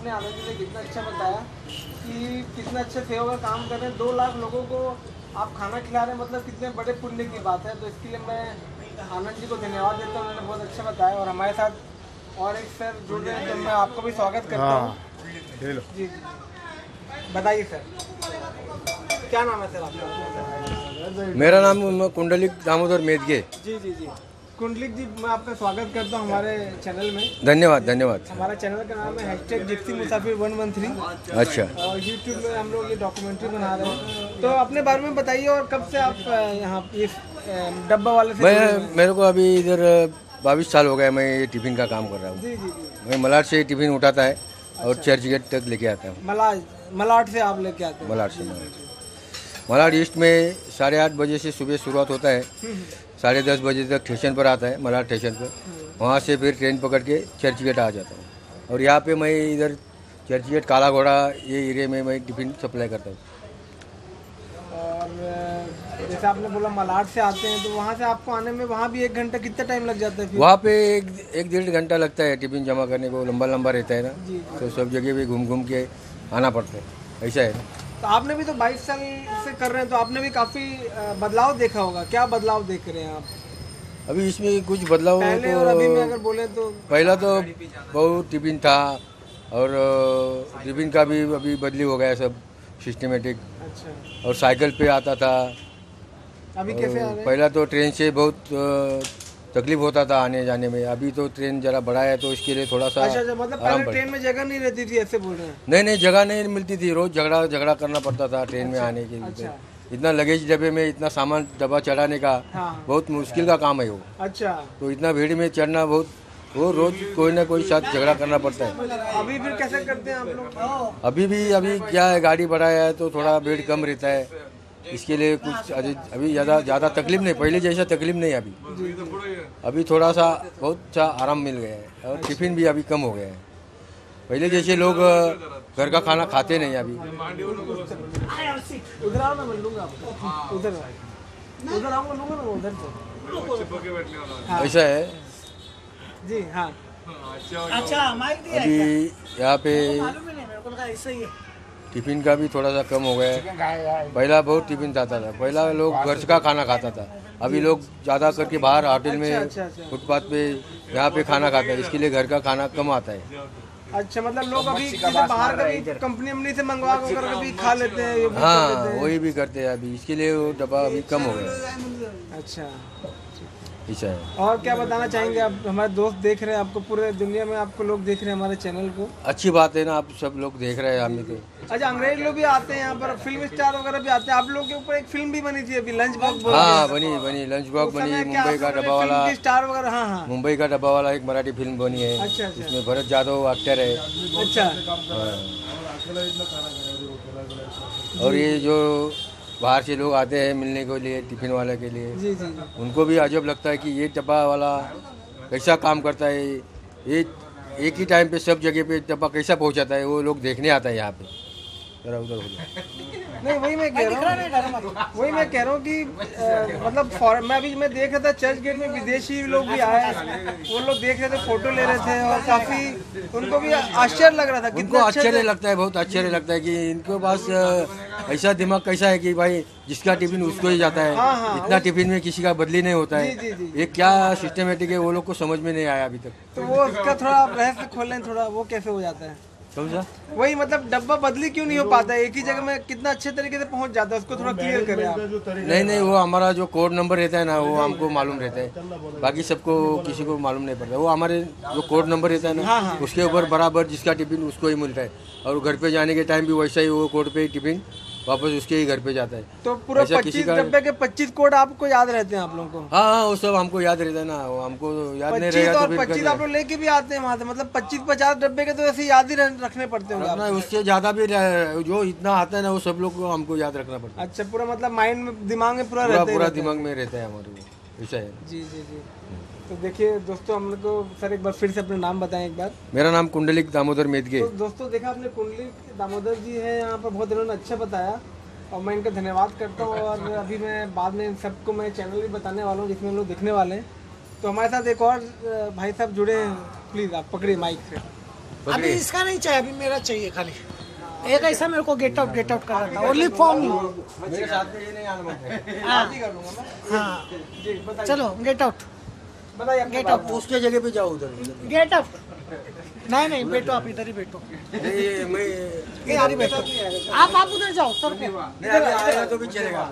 आपने आनंद जी ने कितना अच्छा बताया कि कितना अच्छे सेवा का काम कर रहे हैं। 2 लाख लोगों को आप खाना खिला रहे हैं, मतलब कितने बड़े पुण्य की बात है। तो इसके लिए मैं आनंद जी को धन्यवाद देता हूँ, उन्होंने बहुत अच्छा बताया। और हमारे साथ और एक सर जुड़ रहे हैं, तो मैं आपको भी स्वागत करता हूँ। जी जी, बताइए सर, क्या नाम है सर आपका? मेरा नाम कुंडलिक दामोदर मेदगे। जी जी जी, कुंडलिक जी, मैं आपका स्वागत करता हूँ हमारे चैनल में। धन्यवाद धन्यवाद। हमारा चैनल का नाम है #जिप्सी मुसाफिर 113। अच्छा, और यूट्यूब में हम लोग ये डॉक्यूमेंट्री बना रहे हैं। तो अपने बारे में बताइए, और कब से आप यहाँ इस डब्बा वाले से जुड़े हुए हैं? मेरे को अभी इधर 22 साल हो गए। मैं ये टिफ़िन का काम कर रहा हूँ। जी जी जी, मैं मलाड से टिफ़िन उठाता है और चर्च गेट तक लेके आता हूँ। मलाड से आप लेके आते हैं? मलाड से मलाड ईस्ट में 8:30 बजे से सुबह शुरुआत होता है, 10:30 बजे तक स्टेशन पर आता है, मलाड स्टेशन पर। वहाँ से फिर ट्रेन पकड़ के चर्च गेट आ जाता हूँ। और यहाँ पे मैं इधर चर्च गेट काला घोड़ा ये एरिया में मैं टिफ़िन सप्लाई करता हूँ। और जैसे आपने बोला मलाड से आते हैं, तो वहाँ से आपको आने में वहाँ भी 1 घंटा कितना टाइम लग जाता है फिर? वहाँ पे एक 1.5 घंटा लगता है। टिफ़िन जमा करने को लंबा लंबा रहता है ना, जी। तो सब जगह पे घूम घूम के आना पड़ता है, ऐसा है ना। तो आपने भी तो 22 साल से कर रहे हैं, तो आपने भी काफ़ी बदलाव देखा होगा। क्या बदलाव देख रहे हैं आप अभी इसमें कुछ बदलाव पहले तो और अभी में अगर बोले तो? पहला तो बहुत टिफ़िन था, और टिफ़िन का भी अभी बदली हो गया सब सिस्टमेटिक। अच्छा, और साइकिल पे आता था। अभी कैसे आ रहे हैं? पहला तो ट्रेन से बहुत तकलीफ होता था आने जाने में। अभी तो ट्रेन जरा बड़ा है, तो इसके लिए थोड़ा सा अच्छा अच्छा, मतलब आराम पहले ट्रेन में जगह नहीं रहती थी, ऐसे बोल रहे हैं? नहीं, जगह नहीं मिलती थी। रोज़ झगड़ा करना पड़ता था ट्रेन में आने के लिए। अच्छा इतना लगेज डब्बे में इतना सामान डब्बा चढ़ाने का हाँ, बहुत मुश्किल का काम है वो। अच्छा। तो इतना भीड़ में चढ़ना बहुत, वो रोज़ कोई ना कोई साथ झगड़ा करना पड़ता है। अभी फिर कैसे करते हैं आप लोग? अभी क्या है, गाड़ी बढ़ाया है तो थोड़ा भीड़ कम रहता है, इसके लिए कुछ अभी ज़्यादा तकलीफ नहीं, पहले जैसा तकलीफ नहीं है। अभी थोड़ा सा बहुत सा आराम मिल गया है, और टिफ़िन भी अभी कम हो गया है। पहले जैसे लोग घर का खाना खाते नहीं अभी। उधर आओ ना, मैं लूंगा आपको। उधर आऊंगा, लूंगा ना उधर से। ऐसा है जी हाँ। अच्छा, माइक दिया है अभी यहाँ पे क्या? मालूम ही नहीं मेरे को, लगा ऐसा ही है। टिफ़िन का भी थोड़ा सा कम हो गया है। पहला बहुत टिफ़िन जाता था, पहला लोग घर का खाना खाता था। अभी लोग ज़्यादा करके बाहर होटल में, अच्छा। फुटपाथ पे, यहाँ पे खाना खाता है, इसके लिए घर का खाना कम आता है। अच्छा, मतलब लोग अभी किसी बाहर कभी कंपनी से मंगवा कर कभी खा लेते हैं, ये भी कर हाँ, लेते हैं। वही भी करते हैं अभी, इसके लिए वो डब्बा अभी कम हो गया है। अच्छा, ऐसा है। और क्या बताना चाहेंगे आप? हमारे दोस्त देख रहे हैं आपको, पूरे दुनिया में आपको लोग देख रहे हैं हमारे चैनल को। अच्छी बात है ना, आप सब लोग देख रहे हैं हमें तो। अच्छा, अंग्रेज लोग भी आते हैं यहाँ पर, फिल्म स्टार वगैरह भी आते हैं। आप लोग के ऊपर एक फिल्म भी बनी थी अभी, लंच बॉक्स बोल हाँ, के। बनी लंच बॉक्स उस बनी, समय क्या मुंबई का आप लोगों ने डब्बा वाला, फिल्म की स्टार वगैरह? हाँ हाँ, मुंबई का डब्बा वाला एक मराठी फिल्म बनी है। अच्छा। इसमें भरत जादव एक्टर है। अच्छा, और ये जो बाहर से लोग आते हैं मिलने के लिए, टिफ़िन वाले के लिए, जी जी। उनको भी अजब लगता है कि ये डब्बा वाला कैसा काम करता है। ये एक ही टाइम पे सब जगह पे डब्बा कैसा पहुंचाता है, वो लोग देखने आता है यहाँ पे। जरा उधर हो जाए। नहीं, वही मैं कह रहा हूँ कि मतलब मैं देख रहा था चर्च गेट में विदेशी लोग भी आए, वो लोग देख रहे थे, फोटो ले रहे थे, और काफी उनको भी आश्चर्य लग रहा था। उनको कितना आश्चर्य लगता है, बहुत आश्चर्य लगता है कि इनके पास ऐसा दिमाग कैसा है कि भाई जिसका टिफिन उसको ही जाता है। हाँ, इतना टिफिन में किसी का बदली नहीं होता जी, है। जी। ये क्या सिस्टमेटिक है, वो लोग को समझ में नहीं आया अभी तक। तो वो उसका थोड़ा आप रहस्य खोलें, थोड़ा वो कैसे हो जाता है? समझा? वही मतलब डब्बा बदली क्यों नहीं हो पाता है, एक ही जगह में कितना अच्छे तरीके से पहुंच जाता है, उसको थोड़ा क्लियर करें आप। नहीं, वो हमारा जो कोड नंबर रहता है ना, वो हमको मालूम रहता है, बाकी सबको किसी को मालूम नहीं पड़ता। वो हमारे जो कोड नंबर रहता है ना, उसके ऊपर बराबर जिसका टिफिन उसको ही मिलता है, और घर पे जाने के टाइम भी वैसा ही वो कोड पे ही टिफिन वापस उसके ही घर पे जाता है। तो पूरा ऐसा 25 डब्बे के 25 कोड आपको याद रहते हैं आप लोगों को? हाँ, वो सब हमको याद रहता है ना, वो हमको याद नहीं 25 रहेगा और तो फिर 25 आप लोग लेके भी आते हैं वहाँ से, मतलब 25-50 डब्बे के तो ऐसे याद ही रखने पड़ते होंगे रखना है, उससे ज़्यादा भी जो इतना आता है ना, वो सब लोग को हमको याद रखना पड़ता है। अच्छा, पूरा मतलब माइंड में, दिमाग में पूरा पूरा रहता है। दिमाग में रहता है हमारे, वो ऐसा है। जी। तो देखिए दोस्तों, हम लोग को सर एक बार फिर से अपना नाम बताएं एक बार। मेरा नाम कुंडलिक दामोदर मेदगे। तो दोस्तों देखा आपने, कुंडलिक दामोदर जी है यहाँ पर, बहुत इन्होंने अच्छा बताया और मैं इनका धन्यवाद करता हूँ। और अभी मैं बाद में इन सबको मैं चैनल भी बताने वाला हूँ जिसमें हम लोग दिखने वाले हैं। तो हमारे साथ एक और भाई साहब जुड़े हैं, प्लीज़ आप पकड़िए माइक से। अभी इसका नहीं चाहिए, अभी मेरा चाहिए खाली एक ऐसा मेरे को गेट आउट कर रहा था ओनली फॉर मी। मेरे साथ में ये नहीं आना मुझे। हाँ चलो गेट आउट, बताइए गेट आउट, उसके जगह पे जाओ उधर। Get out. नहीं बैठो, आप इधर ही बैठो, नहीं मैं इधर ही बैठो। आप उधर जाओ सर को। नहीं अभी आएगा तो भी चलेगा।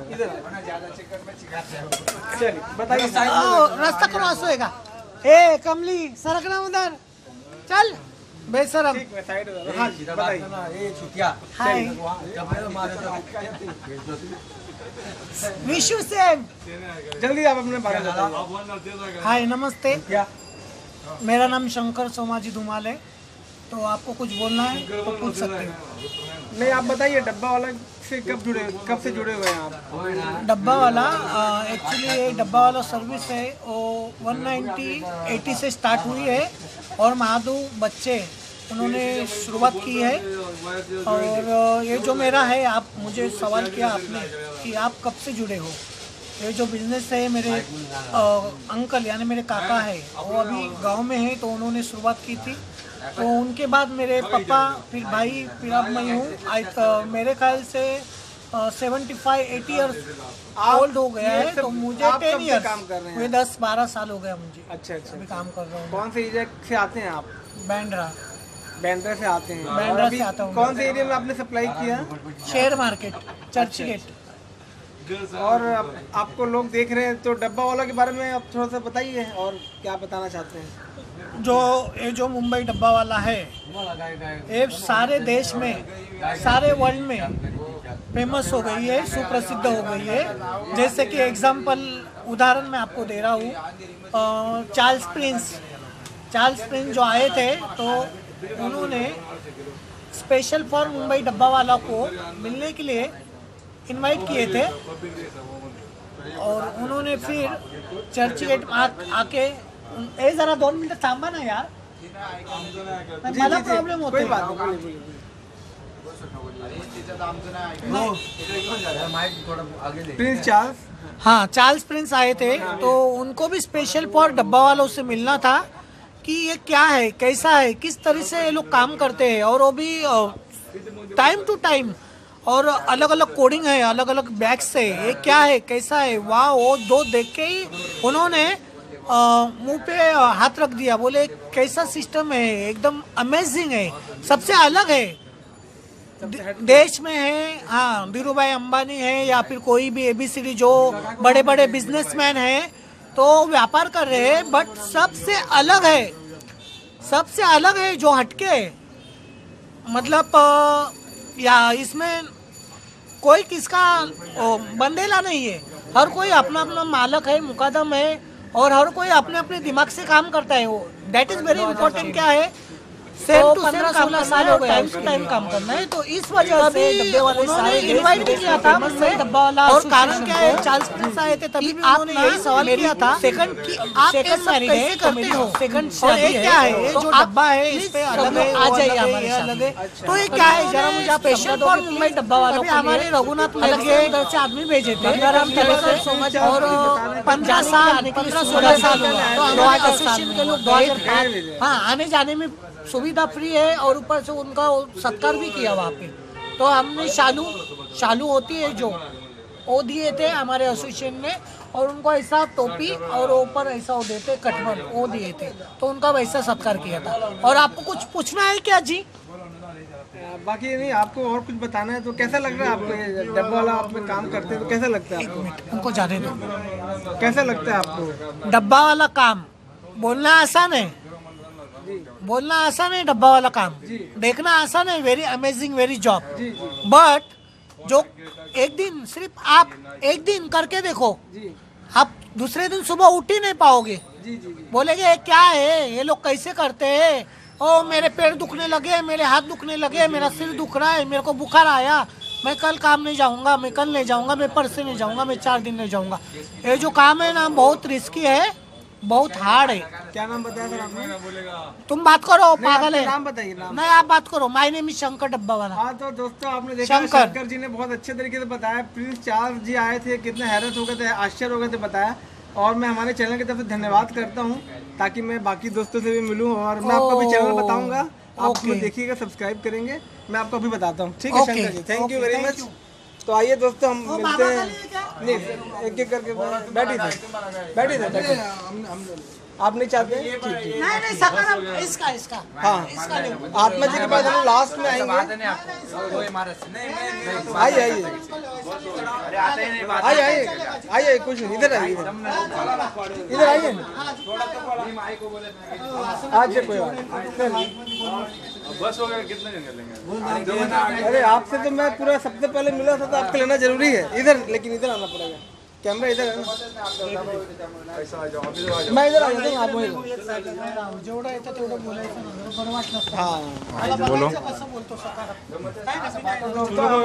चलिए बताइए साइड रास्ता क्रॉस होएगा। ए कमली सरकना उधर, चल बेशरम। में साइड हो हाँ बताइए ना ये छुटिया हाय जब मारे तो विश यू सेम। जल्दी आप अपने बारे में बताइए। हाय नमस्ते, क्या मेरा नाम शंकर सोमाजी धुमाल है। तो आपको कुछ बोलना है तो पूछ सकते हैं। नहीं आप बताइए डब्बा वाला से कब से जुड़े हुए हैं आप? डब्बा वाला एक्चुअली ये डब्बा वाला सर्विस है वो 190-80 से स्टार्ट हुई है और महादू बच्चे उन्होंने शुरुआत की है। और ये जो मेरा है, आप मुझे सवाल किया आपने कि आप कब से जुड़े हो। ये जो बिजनेस है मेरे अंकल यानी मेरे काका है, वो अभी गांव में है तो उन्होंने शुरुआत की थी। तो उनके बाद मेरे पापा, फिर भाई, फिर अब मैं हूँ। मेरे ख्याल से 75-80 ईयर्स ओल्ड हो गया है। तो मुझे 10 ईयर्स काम कर रहे हैं? मुझे 10-12 साल हो गया मुझे। अच्छा अभी काम कर रहा हूँ। कौन से एरिया से आते हैं आप? बैंड्रा बैंड्रा से आते हैं। बैंड्रा और अभी से आता हूँ। कौन से एरिया में आपने सप्लाई किया? Share market, Churchgate. और आपको लोग देख रहे हैं तो डब्बा वाला के बारे में आप थोड़ा सा बताइए और क्या बताना चाहते हैं? ये जो मुंबई डब्बा वाला है ये सारे देश में, सारे वर्ल्ड में फेमस हो गई है, सुप्रसिद्ध हो गई है। जैसे कि एग्जांपल उदाहरण मैं आपको दे रहा हूँ, चार्ल्स प्रिंस जो आए थे तो उन्होंने स्पेशल फॉर मुंबई डब्बा वाला को मिलने के लिए इनवाइट किए थे। और उन्होंने फिर चर्च गेट आके जरा 2 मिनट थांबा ना यार, मला प्रॉब्लेम होते। कोई बात नहीं, बोलिए। प्रिंस चार्ल्स, हाँ चार्ल्स प्रिंस आए थे तो उनको भी स्पेशल फॉर डब्बा वालों से मिलना था कि ये क्या है, कैसा है, किस तरह से ये लोग काम करते हैं। और वो भी टाइम टू टाइम, और अलग अलग कोडिंग है, अलग अलग बैग्स है, ये क्या है, कैसा है। वाह, वो दो देख के ही उन्होंने मुंह पे हाथ रख दिया, बोले कैसा सिस्टम है, एकदम अमेजिंग है, सबसे अलग है देश में है। हाँ, धीरू भाई अंबानी है या फिर कोई भी ABCD जो बड़े बड़े बिजनेसमैन हैं तो व्यापार कर रहे हैं, बट सबसे अलग है, सबसे अलग है, जो हटके है। मतलब या इसमें कोई किसका बंदेला नहीं है, हर कोई अपना अपना मालक है, मुकदम है, और हर कोई अपने अपने दिमाग से काम करता है। वो दैट इज वेरी इंपॉर्टेंट। क्या है, सेम टू 15-16 साल हो गया, टाइम टू टाइम काम करना है। तो इस वजह से डब्बे वाले सारे इनवाइट किया था मुझे डब्बा वाला। और कारण क्या है, चार्ल्स प्रिंस आए थे तभी भी उन्होंने यही सवाल किया था सेकंड की आप कैसे करते हो, सेकंड शादी है क्या है, ये जो डब्बा है इस पे अलग है, आ जाइए हमारे अलग है। तो ये क्या है, जरा मुझे स्पेशल फॉर मुंबई डब्बा वालों को हमारे रघुनाथ में उधर से आदमी भेजे थे और 15 साल 15-16 साल हुआ। तो हमारे एसोसिएशन के लोग 2005, हाँ, आने जाने में सुविधा फ्री है और ऊपर से उनका सत्कार भी किया वहाँ पे। तो हमने शालू होती है जो, वो दिए थे हमारे एसोसिएशन ने, और उनको ऐसा टोपी और ऊपर ऐसा वो देते कटमल, वो दिए थे, तो उनका वैसा सत्कार किया था। और आपको कुछ पूछना है क्या जी? बाकी नहीं, आपको और कुछ बताना है तो कैसा लग रहा है आपको? ये डब्बा वाला आप में काम करते हैं तो कैसा लगता है आपको? उनको जाने दो। कैसा लगता है आपको? डब्बा वाला काम बोलना आसान है, बोलना आसान है, डब्बा वाला काम देखना आसान है, very amazing, very job. But जो एक दिन, सिर्फ आप एक दिन करके देखो, आप दूसरे दिन सुबह उठ ही नहीं पाओगे। बोलेंगे ये क्या है, ये लोग कैसे करते हैं, ओ मेरे पैर दुखने लगे, मेरे हाथ दुखने लगे, मेरा सिर दुख रहा है, मेरे को बुखार आया, मैं कल काम नहीं जाऊंगा, मैं कल नहीं जाऊंगा, मैं परसों नहीं जाऊंगा, मैं 4 दिन नहीं जाऊंगा। ये जो काम है ना, बहुत रिस्की है, बहुत हार्ड है। क्या नाम बताया सर आपने? तुम बात करो, पागल है। नाम बताइए। नाम नहीं, आप बात करो। माय नेम इज शंकर डब्बा वाला। हाँ, तो दोस्तों आपने देखा शंकर जी ने बहुत अच्छे तरीके से बताया। प्रिंस चार्ल्स जी आए थे, कितने हैरत हो गए थे, आश्चर्य हो गए थे बताया। और मैं हमारे चैनल की तरफ से धन्यवाद करता हूँ, ताकि मैं बाकी दोस्तों से भी मिलूँ। और मैं आपको भी चैनल बताऊँगा, आप लोग देखिएगा, सब्सक्राइब करेंगे, मैं आपको अभी बताता हूँ। ठीक है Okay, Shankar ji, thank you okay, very thank much. you। तो आइए दोस्तों, हम मिलते हैं। नहीं, एक एक करके बैठिए बैठिए। आप नहीं चाहते? ठीक है। नहीं सकारात्मक इसका हाँ, इसका नहीं। आत्मा जी के पास हम लास्ट में आएंगे। आइए आइए, कुछ नहीं, इधर आइए, इधर आइए। आज कोई बात नहीं। बस वगैरह कितने जन लेंगे? अरे आपसे तो मैं पूरा सबसे पहले मिला था, तो आपको लेना जरूरी है इधर, लेकिन इधर आना पड़ेगा। कैमरा इधर है ना, मैं इधर आ जाता हूँ, आप वहीं रहो। जेवढं येतं तेवढं बोलायचं ना, बरं वाटलं असतं. हाँ, बोलो. कसं बोलतो सकारात्मक. काय नाही,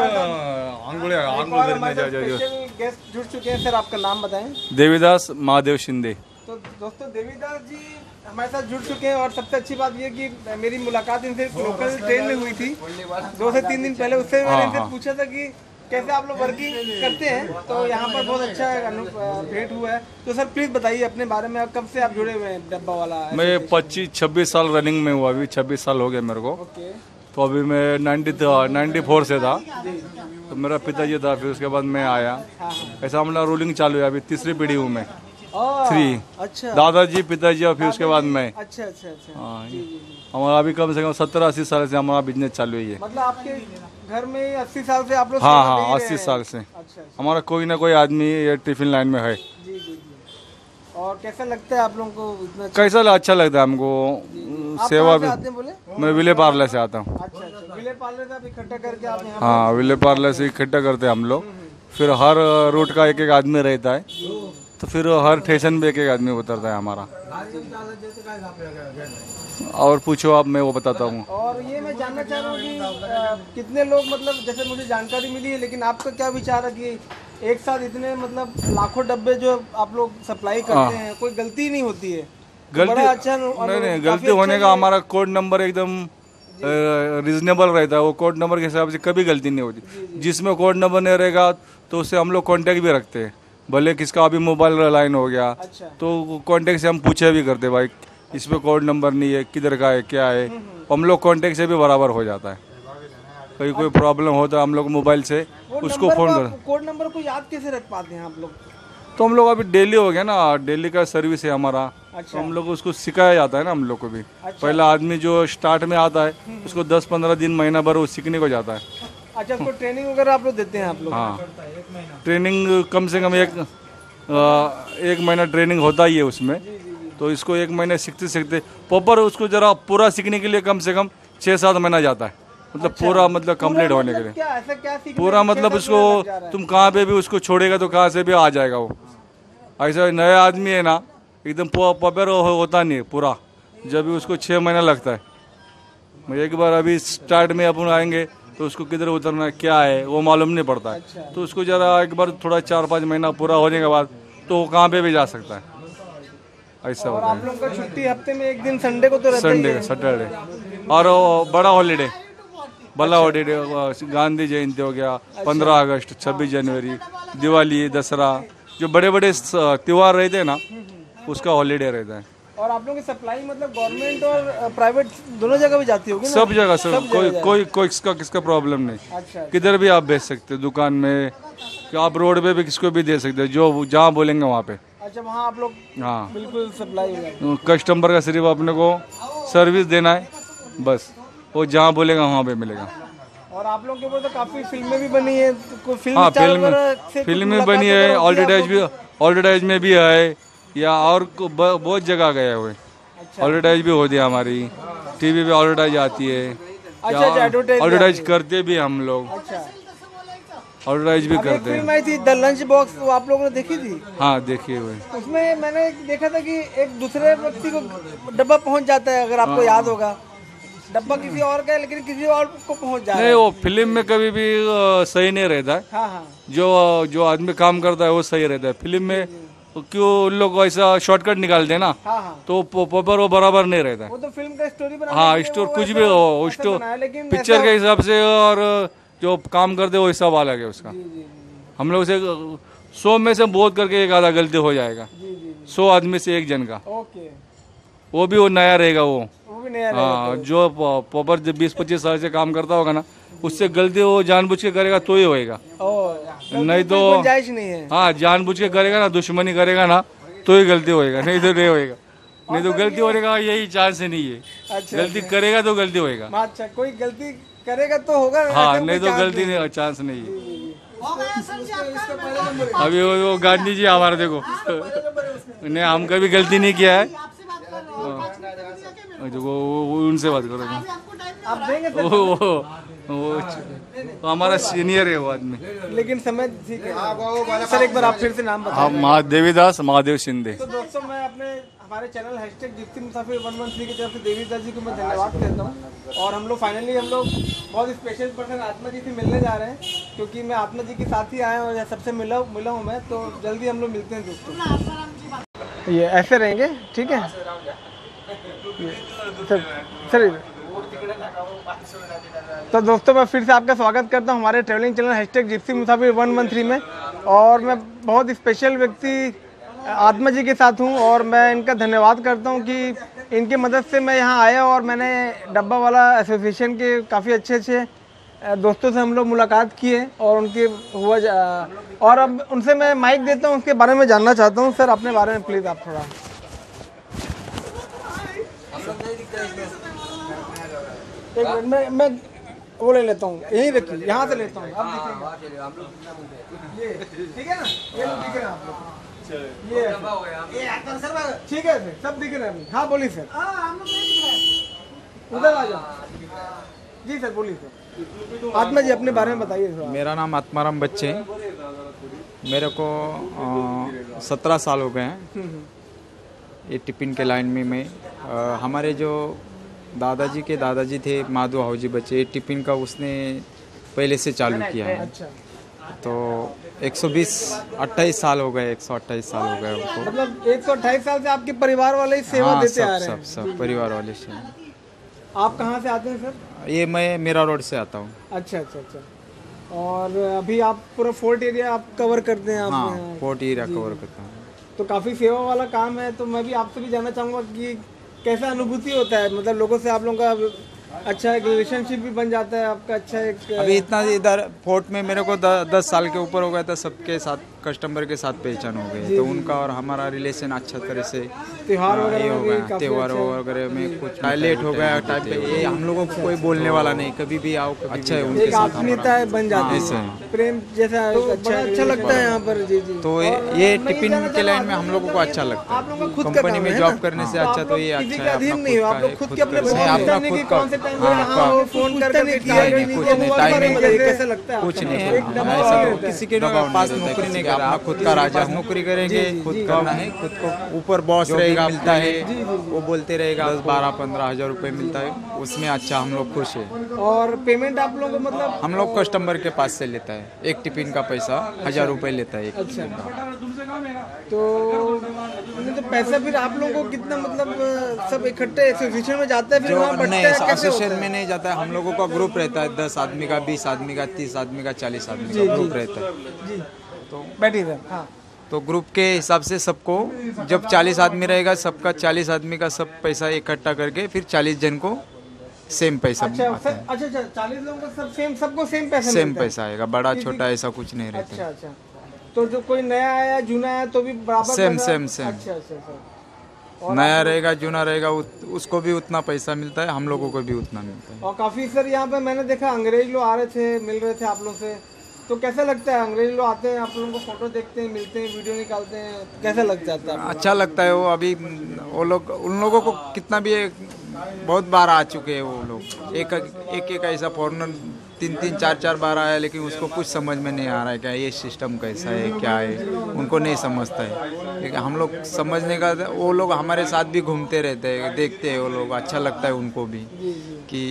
आंगुल धरने जा जा जा. गेस्ट जुड़ चुके हैं। सर आपका नाम बताएं। देवीदास महादेव शिंदे. तो दोस्तों, देवीदास जी हमारे साथ जुड़ चुके हैं, और सबसे अच्छी बात ये कि मेरी मुलाकात इनसे लोकल ट्रेन में हुई थी 2 से 3 दिन पहले। उससे मैंने इनसे पूछा था कि कैसे आप लोग वर्किंग करते हैं, तो यहाँ पर बहुत अच्छा भेंट हुआ है। तो सर प्लीज बताइए अपने बारे में, कब से आप जुड़े हुए हैं डब्बा वाला? मैं 25-26 साल रनिंग में हुआ, अभी 26 साल हो गए मेरे को. ओके, तो अभी मैं 94 से था, तो मेरा पिताजी था, फिर उसके बाद मैं आया. ऐसा हमारा रूलिंग चालू है, अभी तीसरी पीढ़ी हूँ मैं. 3 अच्छा दादाजी, पिताजी और फिर उसके बाद मैं. अच्छा अच्छा अच्छा। हाँ, जी, जी, जी। हमारा अभी कम से कम 17-80 साल से हमारा बिजनेस चालू ही है. मतलब आपके घर में 80 साल से आप लोग हाँ सेवा दे हाँ, रहे 80 हैं? साल से अच्छा, हमारा कोई ना कोई आदमी ये टिफिन लाइन में है. जी जी जी। और कैसा लगता है आप लोगों को इतना? कैसा अच्छा लगता है हमको. आप सेवा कहाँ भी. से आते हैं बोले? मैं विले पार्लर से आता हूँ. अच्छा अच्छा, विले पार्लर से आप इकट्ठा करके आप यहाँ हाँ, विले पार्लर से इकट्ठा करते हैं हम लोग. फिर हर रूट का एक एक आदमी रहता है, तो फिर हर स्टेशन पे एक एक आदमी उतरता है हमारा. और पूछो आप, मैं वो बताता हूँ. और ये मैं जानना चाह रहा हूँ कि कितने लोग, मतलब जैसे मुझे जानकारी मिली है, लेकिन आपका क्या विचार है कि एक साथ इतने मतलब लाखों डब्बे जो आप लोग सप्लाई करते हैं, कोई गलती नहीं होती है? गलती बड़ा अच्छा नहीं, गलती होने का हमारा कोड नंबर एकदम रीजनेबल रहता है. वो कोड नंबर के हिसाब से कभी गलती नहीं होती. जिसमें कोड नंबर नहीं रहेगा तो उससे हम लोग कांटेक्ट भी रखते हैं. भले किसका अभी मोबाइल लाइन हो गया, अच्छा। तो कांटेक्ट से हम पूछे भी करते, भाई इसमें कोड नंबर नहीं है, किधर का है, क्या है. हम लोग कांटेक्ट से भी बराबर हो जाता है. कहीं कोई प्रॉब्लम हो तो हम लोग मोबाइल से उसको फ़ोन कर. कोड नंबर को याद कैसे रख पाते हैं आप लोग? तो हम लोग अभी डेली हो गया ना, डेली का सर्विस है हमारा. तो हम लोग उसको सिखाया जाता है ना हम लोग को भी. पहला आदमी जो स्टार्ट में आता है उसको 10-15 दिन, महीना भर वो सीखने को जाता है. अच्छा, उसको ट्रेनिंग वगैरह आप लोग देते हैं आप लोग? हाँ, ट्रेनिंग कम से कम एक महीना ट्रेनिंग होता ही है उसमें. तो इसको 1 महीने सीखते सीखते प्रॉपर उसको जरा पूरा सीखने के लिए कम से कम 6-7 महीना जाता है. मतलब पूरा मतलब कंप्लीट होने के लिए क्या ऐसा क्या सीखने पूरा में मतलब 6-7 उसको महीना लग जा रहा है? तुम कहाँ पे भी उसको छोड़ेगा तो कहाँ से भी आ जाएगा वो. ऐसा नया आदमी है ना, एकदम प्रॉपर होता नहीं है पूरा, जब भी उसको 6 महीना लगता है. एक बार अभी स्टार्ट में अपन आएंगे तो उसको किधर उतरना है, क्या है, वो मालूम नहीं पड़ता है. तो उसको जरा एक बार थोड़ा 4-5 महीना पूरा होने के बाद तो वो कहाँ पे भी जा सकता है. ऐसा और होता आप है. लोग का छुट्टी हफ्ते में एक दिन संडे को तो रहता ही संडे है? सैटरडे और वो बड़ा हॉलीडे, बड़ा हॉलीडे गांधी जयंती हो गया, 15 अगस्त, 26 जनवरी, दिवाली, दसरा, जो बड़े बड़े त्यौहार रहते हैं ना, उसका हॉलीडे रहता है. और आप लोग की सप्लाई मतलब गवर्नमेंट और प्राइवेट दोनों जगह भी जाती होगी ना? सब जगह सब कोई किसका प्रॉब्लम नहीं. अच्छा किधर भी आप बेच सकते हो, दुकान में, कि आप रोड पे भी किसको भी दे सकते हो, जो जहाँ बोलेंगे वहाँ पे. अच्छा, वहाँ आप लोग हाँ, बिल्कुल सप्लाई हो जाती है? कस्टमर का सिर्फ अपने को सर्विस देना है बस. वो जहाँ बोलेगा वहाँ पे मिलेगा. और आप लोग के ऊपर तो काफी फिल्में भी बनी है, तो कोई फिल्म हाँ, स्टार वगैरह से कुछ फिल्म भी मुलाकात बनी है, वगैरह होती आप लोग? ऑल्टेडाइज में भी है, या और बहुत जगह गए हुए. ऑल्टेडाइज भी होती है हमारी, टीवी पे ऑल्टेडाइज आती है. अच्छा, advertise भी ऑल्टेडाइज आती है। करते भी हम लोग, अच्छा, ऑल्टेडाइज भी अब एक करते हैं. फिल्म आई थी द लंच बॉक्स, वो आप लोगों ने देखी थी? हाँ, देखिए हुए. उसमें मैंने देखा था कि एक दूसरे व्यक्ति को डब्बा पहुंच जाता है, अगर आपको याद होगा. डब्बा किसी और का है लेकिन किसी और को पहुंच जा रहा नहीं, है. वो फिल्म में कभी भी सही नहीं रहता है. हाँ हाँ, जो आदमी काम करता है वो सही रहता है. फिल्म में क्यों उन लोग ऐसा शॉर्टकट निकालते हैं ना, हाँ हाँ, तो प्रॉपर वो बराबर नहीं रहता है. वो तो फिल्म का स्टोरी बना. हाँ, स्टोर कुछ भी हो, पिक्चर के हिसाब से और जो काम करते हो हिसाब अलग है उसका. हम लोग से 100 में से बहुत करके एक आधा गलती हो जाएगा. 100 आदमी से एक जन का, ओके, वो भी वो नया रहेगा, वो वो भी भी नया हाँ, जो पॉपर 20-25 साल से काम करता होगा ना, उससे गलती वो जानबूझ के करेगा तो ही होएगा, नहीं तो गुंजाइश नहीं है। हाँ जानबूझ के करेगा ना, दुश्मनी करेगा ना तो ही गलती होएगा, नहीं तो नहीं होएगा। नहीं तो गलती होने का यही चांस ही नहीं है। अच्छा, गलती करेगा तो गलती होएगा। अच्छा, कोई गलती करेगा तो होगा, हाँ, ऐसा नहीं कोई तो चांस गलती नहीं। नहीं, चांस नहीं है। हो गया सर जी आपका। अभी वो गांधी जी हमारे देखो, नहीं हम कभी गलती नहीं किया है, आपसे बात कर रहा हूँ। 5 मिनट दे दिया क्या मेरे देखो वो उनसे बात करो। को? अभी आपको टाइम नहीं आप देंगे सर, वो हमारा सीनियर है वो आदमी। लेकिन समय ठीक है। सर एक बार आप फिर से नाम बताएं। हाँ, देवीदास महादेव शिंदे। तो दोस्तों मैं अपने हमारे चैनल #जिप्सी मुसाफिर 113 की तरफ से देवीदास जी को मैं धन्यवाद कहता हूँ। और हम लोग फाइनली बहुत स्पेशल पर्सन आत्मा जी से मिलने जा रहे हैं, क्योंकि मैं आत्मा जी के साथ ही आया और सबसे मिला हूँ मैं, तो जल्दी हम लोग मिलते हैं दोस्तों। ये ऐसे रहेंगे, ठीक है सर। तो दोस्तों मैं फिर से आपका स्वागत करता हूँ हमारे ट्रैवलिंग चैनल #जिप्सी मुसाफिर 113 में। और मैं बहुत स्पेशल व्यक्ति आत्मा जी के साथ हूँ और मैं इनका धन्यवाद करता हूँ कि इनकी मदद से मैं यहाँ आया और मैंने डब्बा वाला एसोसिएशन के काफ़ी अच्छे दोस्तों से हम लोग मुलाकात किए और उनके और अब उनसे मैं माइक देता हूँ, उसके बारे में जानना चाहता हूँ। सर अपने बारे में प्लीज़ आप थोड़ा। एक मिनट मैं वो ले लेता हूँ, यहीं रखिए, यहाँ से लेता हूँ। आप दिखेंगे ये, ठीक है ना, ये लोग दिख रहे हैं आप लोग, ये ठीक है सर, सब दिख रहे हैं अभी। हाँ बोलिए सर। उधर आ जाओ। जी सर बोलिए सर। आत्मा जी अपने बारे में बताइए थोड़ा। मेरा नाम आत्माराम बच्चे है। मेरे को 17 साल हो गए हैं ये टिफिन के लाइन में। मैं हमारे जो दादाजी के दादाजी थे माधव हाऊजी बच्चे, ये टिफिन का उसने पहले से चालू किया है। अच्छा, तो 128 साल हो गए, 128 साल हो गए उनको। मतलब 128 साल से आपके परिवार वाले ही सेवा हाँ, देते आ सब रहे हैं। सब सब परिवार वाले से। आप कहाँ से आते हैं सर? ये मैं मीरा रोड से आता हूँ। अच्छा। और अभी आप पूरा फोर्ट एरिया आप कवर करते हैं आप? हाँ, फोर्ट एरिया कवर करता हूँ। तो काफ़ी सेवा वाला काम है। तो मैं भी आपसे भी जानना चाहूँगा कि कैसा अनुभूति होता है, मतलब लोगों से आप लोगों का अच्छा एक रिलेशनशिप भी बन जाता है आपका? अच्छा एक अभी इतना इधर फोर्ट में मेरे को 10 साल के ऊपर हो गया था, सबके साथ कस्टमर के साथ पहचान हो गई, तो उनका और हमारा रिलेशन अच्छा तरह से त्योहार ये वगैरह हो में भी गया। काफी त्योहार अच्छा है। वगैरह में कुछ लेट हो गया टाइम पे, ये हम लोगों को कोई बोलने वाला नहीं, कभी भी आओ कभी अच्छा है उनके एक साथ आत्मीयता बन जाती ऐसे है, है। प्रेम जैसा अच्छा लगता है यहाँ पर। जी जी। तो ये टिफिन के लाइन में हम लोगों को अच्छा लगता आप लोगों है। का खुद का कंपनी काम में है जॉब ना? करने से तो आप अच्छा तो लोग ये किसी अच्छा के है, अधीन अपना नहीं हो, आप खुद लोग का खुद है, के अपने खुद का बॉस है, अपना नहीं कि खुद का। कौन से टाइम पे हाँ, यहाँ हो, फोन करके नहीं, कुछ नहीं, टाइमिंग टाइमिंग कैसे लगता है? कुछ आपका? नहीं एक है, दबाव ऐसा नहीं तो रहता है। किसी के पास नौकरी नहीं कर रहा, खुद का राजा नौकरी करेंगे, खुद करना है, खुद को ऊपर बॉस रहेगा मिलता है, वो बोलते रहेगा 10-12-15 हज़ार रुपये मिलता है, उसमें अच्छा हम लोग खुश है। और पेमेंट आप लोगों को मतलब हम लोग कस्टमर के पास से लेता है, एक टिफिन का पैसा 1000 रुपये लेता है एक अच्छा। टिफिन का। तो पैसा फिर आप लोगों को कितना मतलब सब इकट्ठे एसोसिएशन में जाता है, फिर वहाँ जो नहीं बटता है, कैसे होता एसोसिएशन है? में नहीं जाता है, हम लोगों का ग्रुप रहता है, 10 आदमी का, 20 आदमी का, 30 आदमी का, 40 आदमी का ग्रुप रहता है। जी तो बैठिए सर। हाँ तो ग्रुप के हिसाब से सबको, जब 40 आदमी रहेगा सबका 40 आदमी का सब पैसा इकट्ठा करके फिर 40 जन को सेम पैसा अच्छा आता सर, है। अच्छा 40 लोगों का सब सेम, सबको सेम पैसा सेम मिलता है? पैसा आएगा, बड़ा छोटा ऐसा कुछ नहीं रहता। अच्छा। तो जो कोई नया आया जूना आया तो भी बराबर सेम, पैसा? Same, same. अच्छा। नया रहेगा जूना रहेगा उसको भी उतना पैसा मिलता है, हम लोगों को भी उतना मिलता है। और काफी सर यहाँ पे मैंने देखा अंग्रेज लोग आ रहे थे, मिल रहे थे आप लोग से, तो कैसा लगता है? अंग्रेज लोग आते हैं, आप लोगों को फोटो देखते हैं, मिलते हैं, वीडियो निकालते हैं, कैसा लगता है आपको? अच्छा लगता है। वो अभी वो लोग, उन लोगों को कितना भी बहुत बार आ चुके हैं वो लोग, एक ऐसा फॉरनर 3-3, 4-4 बार आया, लेकिन उसको कुछ समझ में नहीं आ रहा है क्या ये सिस्टम कैसा है, क्या है, उनको नहीं समझता है। लेकिन हम लोग समझने का, वो लोग हमारे साथ भी घूमते रहते हैं, देखते हैं वो लोग, अच्छा लगता है उनको भी कि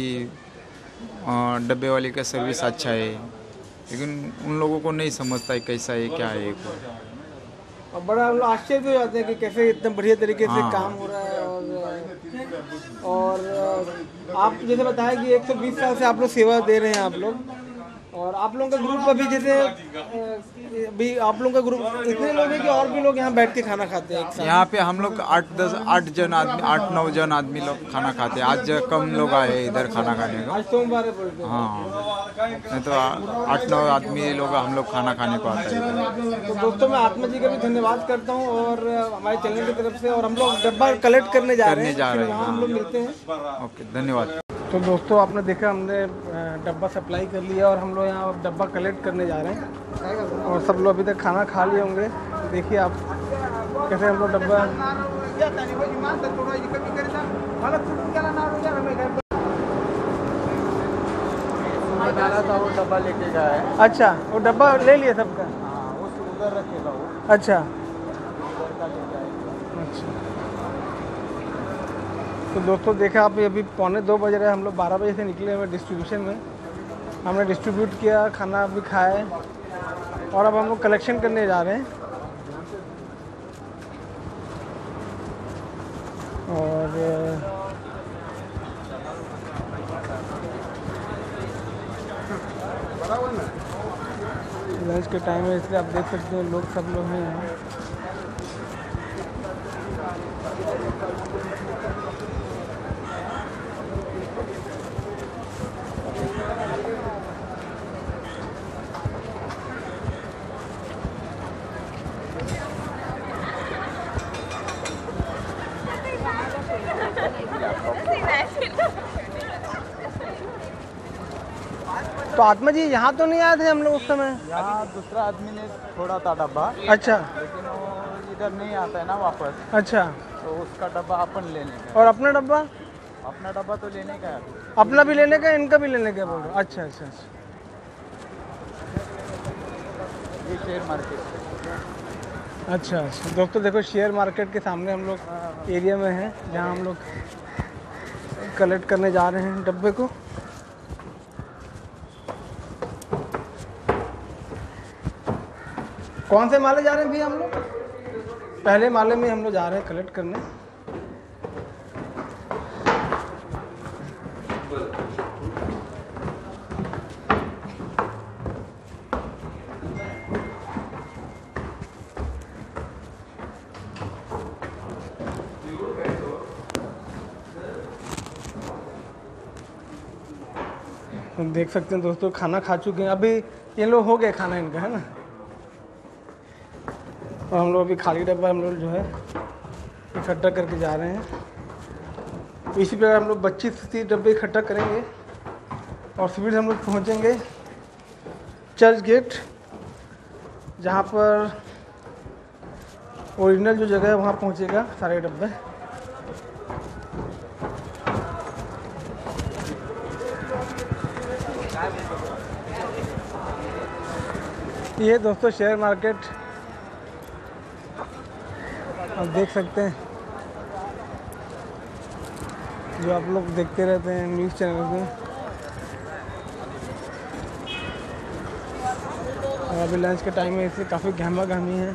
डब्बे वाले का सर्विस अच्छा है, लेकिन उन लोगों को नहीं समझता है कैसा है, क्या है। और बड़ा लोग आश्चर्य भी हो जाते हैं कि कैसे इतना बढ़िया तरीके से हाँ। काम हो रहा है। और आप जैसे बताया कि 120 साल से आप लोग सेवा दे रहे हैं आप लोग, और आप लोगों का ग्रुप अभी जैसे अभी आप लोगों का ग्रुप इतने लोग हैं कि और भी लोग यहाँ बैठ के खाना खाते हैं एक साथ? यहाँ पे हम लोग 8 जन आदमी 8-9 जन आदमी लोग खाना खाते हैं। आज कम लोग आए इधर खाना खाने को। आज सोमवार है बोलते हैं। हाँ, नहीं तो 8-9 आदमी लोग हम लोग खाना खाने को आते हैं। तो दोस्तों मैं आत्मा जी का भी धन्यवाद करता हूँ और हमारे चैनल की तरफ से, और हम लोग डब्बा कलेक्ट करने जा रहे हैं, फिर वहाँ हम लोग मिलते हैं। ओके, धन्यवाद। तो दोस्तों आपने देखा हमने डब्बा सप्लाई कर लिया और हम लोग यहाँ डब्बा कलेक्ट करने जा रहे हैं और सब लोग अभी तक खाना खा लिए होंगे। देखिए आप कैसे हम लोग डब्बा बताना था वो डब्बा लेके गया है। अच्छा वो डब्बा ले लिया सबका? हाँ, वो उधर रखेगा वो। अच्छा अच्छा। तो दोस्तों देखा आप अभी 1:45 बज रहे हैं, हम लोग 12 बजे से निकले हुए डिस्ट्रीब्यूशन में। हमने डिस्ट्रीब्यूट किया, खाना भी खाए और अब हम लोग कलेक्शन करने जा रहे हैं। और लंच के टाइम है इसलिए आप देख सकते हैं लोग सब लोग हैं यहाँ। तो आत्मा जी यहाँ तो नहीं आए थे हम लोग उस समय? यहाँ दूसरा आदमी ने छोड़ा था डब्बा, अच्छा लेकिन वो इधर नहीं आता है ना वापस, अच्छा। तो उसका डब्बा अपन लेने का। और अपना डब्बा? अपना डब्बा तो लेने का है। अपना भी लेने का, इनका भी लेने का बोल रहे हो? अच्छा अच्छा अच्छा। ये शेयर मार्केट। अच्छा अच्छा। दोस्तों देखो शेयर मार्केट के सामने हम लोग एरिया में हैं जहाँ हम लोग कलेक्ट करने जा रहे हैं डब्बे को। कौन से माले जा रहे हैं भैया हम लोग? पहले माले में हम लोग जा रहे हैं कलेक्ट करने। तो देख सकते हैं दोस्तों खाना खा चुके हैं, अभी ये लोग हो गए खाना इनका, है ना। और हम लोग अभी खाली डब्बा हम लोग जो है इकट्ठा करके जा रहे हैं। इसी प्रकार हम लोग 25-30 डब्बे इकट्ठा करेंगे और फिर हम लोग पहुँचेंगे चर्च गेट, जहाँ पर ओरिजिनल जो जगह है वहाँ पहुँचेगा सारे डब्बे। ये दोस्तों शेयर मार्केट आप देख सकते हैं, जो आप लोग देखते रहते हैं न्यूज़ चैनल में। और अभी लंच के टाइम में इसलिए काफ़ी गहमा गहमी है।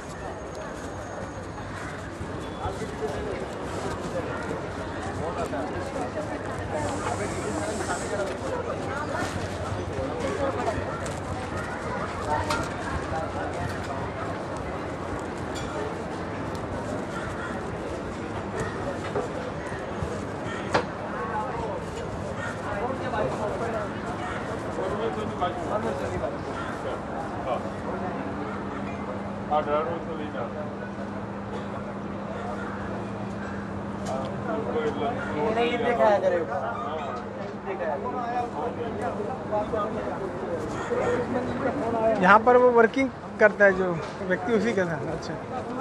यहाँ पर वो वर्किंग करता है जो व्यक्ति, उसी का था। अच्छा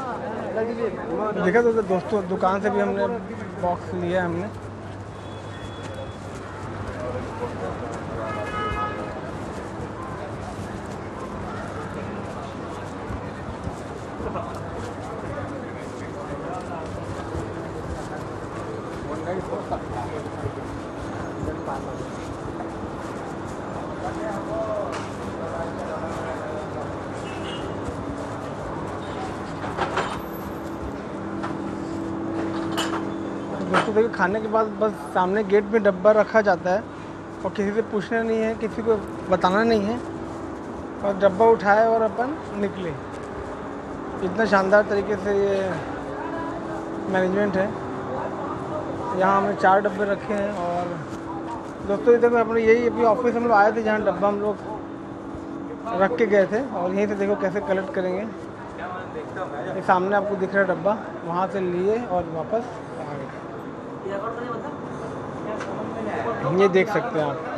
देखा तो दोस्तों दुकान से भी हमने बॉक्स लिया हमने। दोस्तों देखिए खाने के बाद बस सामने गेट में डब्बा रखा जाता है और किसी से पूछना नहीं है, किसी को बताना नहीं है, और डब्बा उठाए और अपन निकले। इतना शानदार तरीके से ये मैनेजमेंट है। यहाँ हमने 4 डब्बे रखे हैं। और दोस्तों इधर में अपने यही अभी ऑफिस हम लोग आए थे जहाँ डब्बा हम लोग रख के गए थे, और यहीं से देखो कैसे कलेक्ट करेंगे। ये सामने आपको दिख रहा है डब्बा, वहाँ से लिए और वापस आ गए। ये देख सकते हैं आप।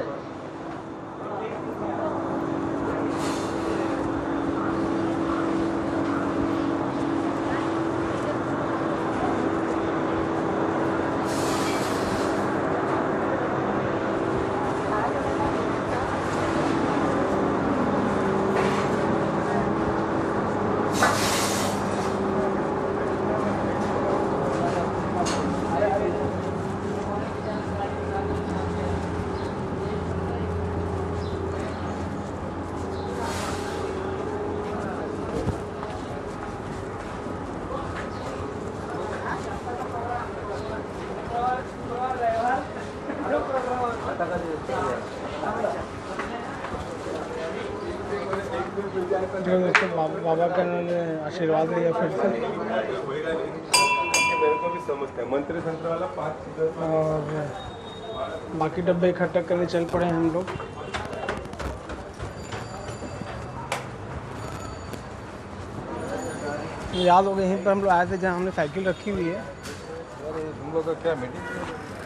दोस्तों बाबा का उन्होंने आशीर्वाद लिया फिर से। मंत्री संतर वाला 5 चीज़ और बाकी डब्बे इकट्ठा करने चल पड़े हम लोग। याद हो गए यहीं पर हम लोग आए थे जहाँ हमने साइकिल रखी हुई है। तुम लोग का क्या मीटिंग?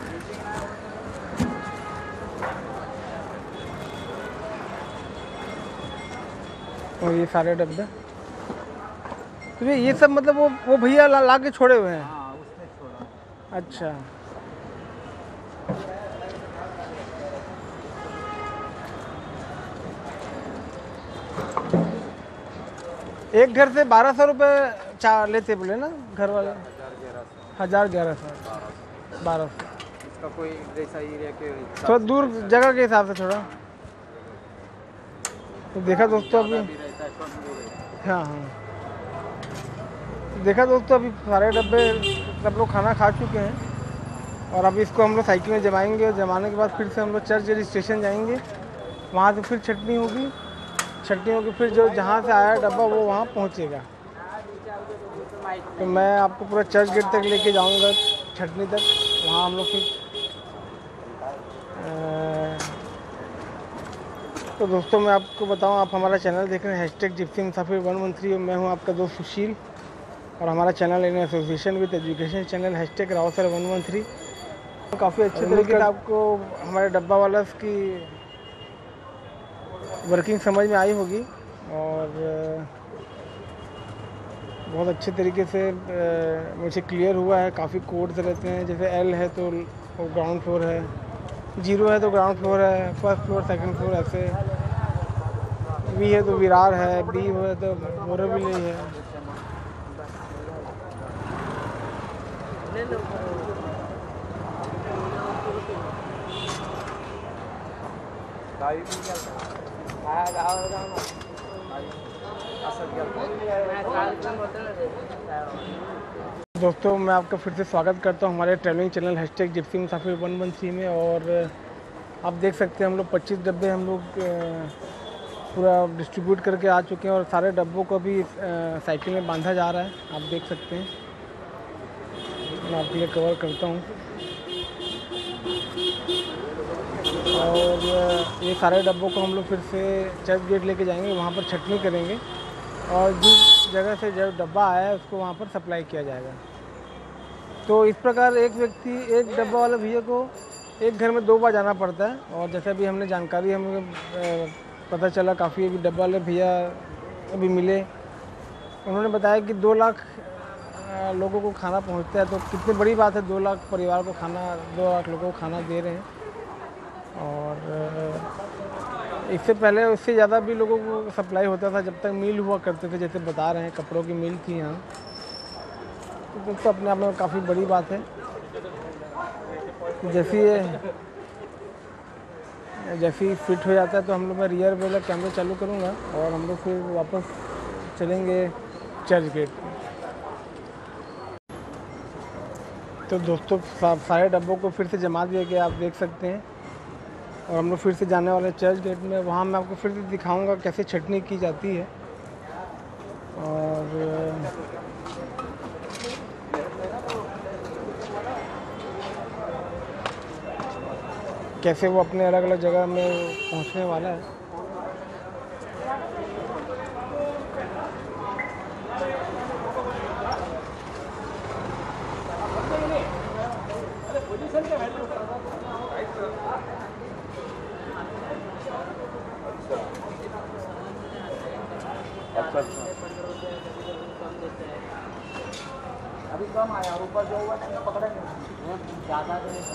और ये सारे डब्बे तो ये सब मतलब वो भैया ला के छोड़े हुए हैं। हाँ, उसने छोड़ा। अच्छा, एक घर से 1200 रुपये लेते बोले ना घर वाले। 1100 1200। इसका कोई जैसा एरिया के थोड़ा दूर जगह के हिसाब से थोड़ा तो देखा दोस्तों अभी। हाँ हाँ, देखा दोस्तों अभी सारे डब्बे सब लोग खाना खा चुके हैं। और अभी इसको हम लोग साइकिल में जमाएंगे और जमाने के बाद फिर से हम लोग चर्च गेट स्टेशन जाएंगे। वहाँ से फिर छटनी होगी, फिर जो जहाँ से आया डब्बा वो वहाँ पहुँचेगा। तो मैं आपको पूरा चर्च गेट तक लेके जाऊँगा, छटनी तक। वहाँ हम लोग फिर तो दोस्तों मैं आपको बताऊं, आप हमारा चैनल देख रहे हैं जिप्सी मुसाफिर 113 और मैं हूं आपका दोस्त सुशील। और हमारा channel in association with education channel Rao sir 113। काफ़ी अच्छे तरीके से आपको हमारे डब्बा वाला की वर्किंग समझ में आई होगी। और बहुत अच्छे तरीके से मुझे क्लियर हुआ है। काफ़ी कोड्स रहते हैं, जैसे एल है तो ग्राउंड फ्लोर है, 0 है तो ग्राउंड फ्लोर है, फर्स्ट फ्लोर सेकंड फ्लोर ऐसे। वी है तो विरार है, बी है तो बोरेवली है। दोस्तों मैं आपका फिर से स्वागत करता हूं हमारे ट्रैवलिंग चैनल जिप्सी मुसाफिर 113 में। और आप देख सकते हैं हम लोग 25 डब्बे हम लोग पूरा डिस्ट्रीब्यूट करके आ चुके हैं। और सारे डब्बों को भी साइकिल में बांधा जा रहा है, आप देख सकते हैं। मैं आपके लिए कवर करता हूं। और ये सारे डब्बों को हम लोग फिर से चर्च गेट लेके जाएंगे, वहाँ पर छटनी करेंगे और जिस जगह से जो डब्बा आया है उसको वहाँ पर सप्लाई किया जाएगा। तो इस प्रकार एक डब्बा वाले भैया को एक घर में 2 बार जाना पड़ता है। और जैसे अभी हमने जानकारी हमें पता चला, काफ़ी अभी डब्बा वाले भैया अभी मिले, उन्होंने बताया कि 2 लाख लोगों को खाना पहुंचता है। तो कितनी बड़ी बात है, 2 लाख परिवार को खाना, 2 लाख लोगों को खाना दे रहे हैं। और इससे पहले उससे ज़्यादा भी लोगों को सप्लाई होता था जब तक मिल हुआ करते थे, जैसे बता रहे हैं कपड़ों की मिल थी यहाँ। तो दोस्तों अपने आप में काफ़ी बड़ी बात है। जैसे ही फिट हो जाता है तो हम लोग, मैं रियर वाला कैमरा चालू करूँगा और हम लोग फिर वापस चलेंगे चर्च गेट। तो दोस्तों सारे डब्बों को फिर से जमा दिया गया, आप देख सकते हैं। और हम लोग फिर से जाने वाले हैं चर्च गेट में। वहाँ मैं आपको फिर से दिखाऊंगा कैसे छटनी की जाती है और कैसे वो अपने अलग अलग जगह में पहुँचने वाला है। अच्छा अभी कम आया, ऊपर जो हुआ ना पकड़ेंगे ज़्यादा।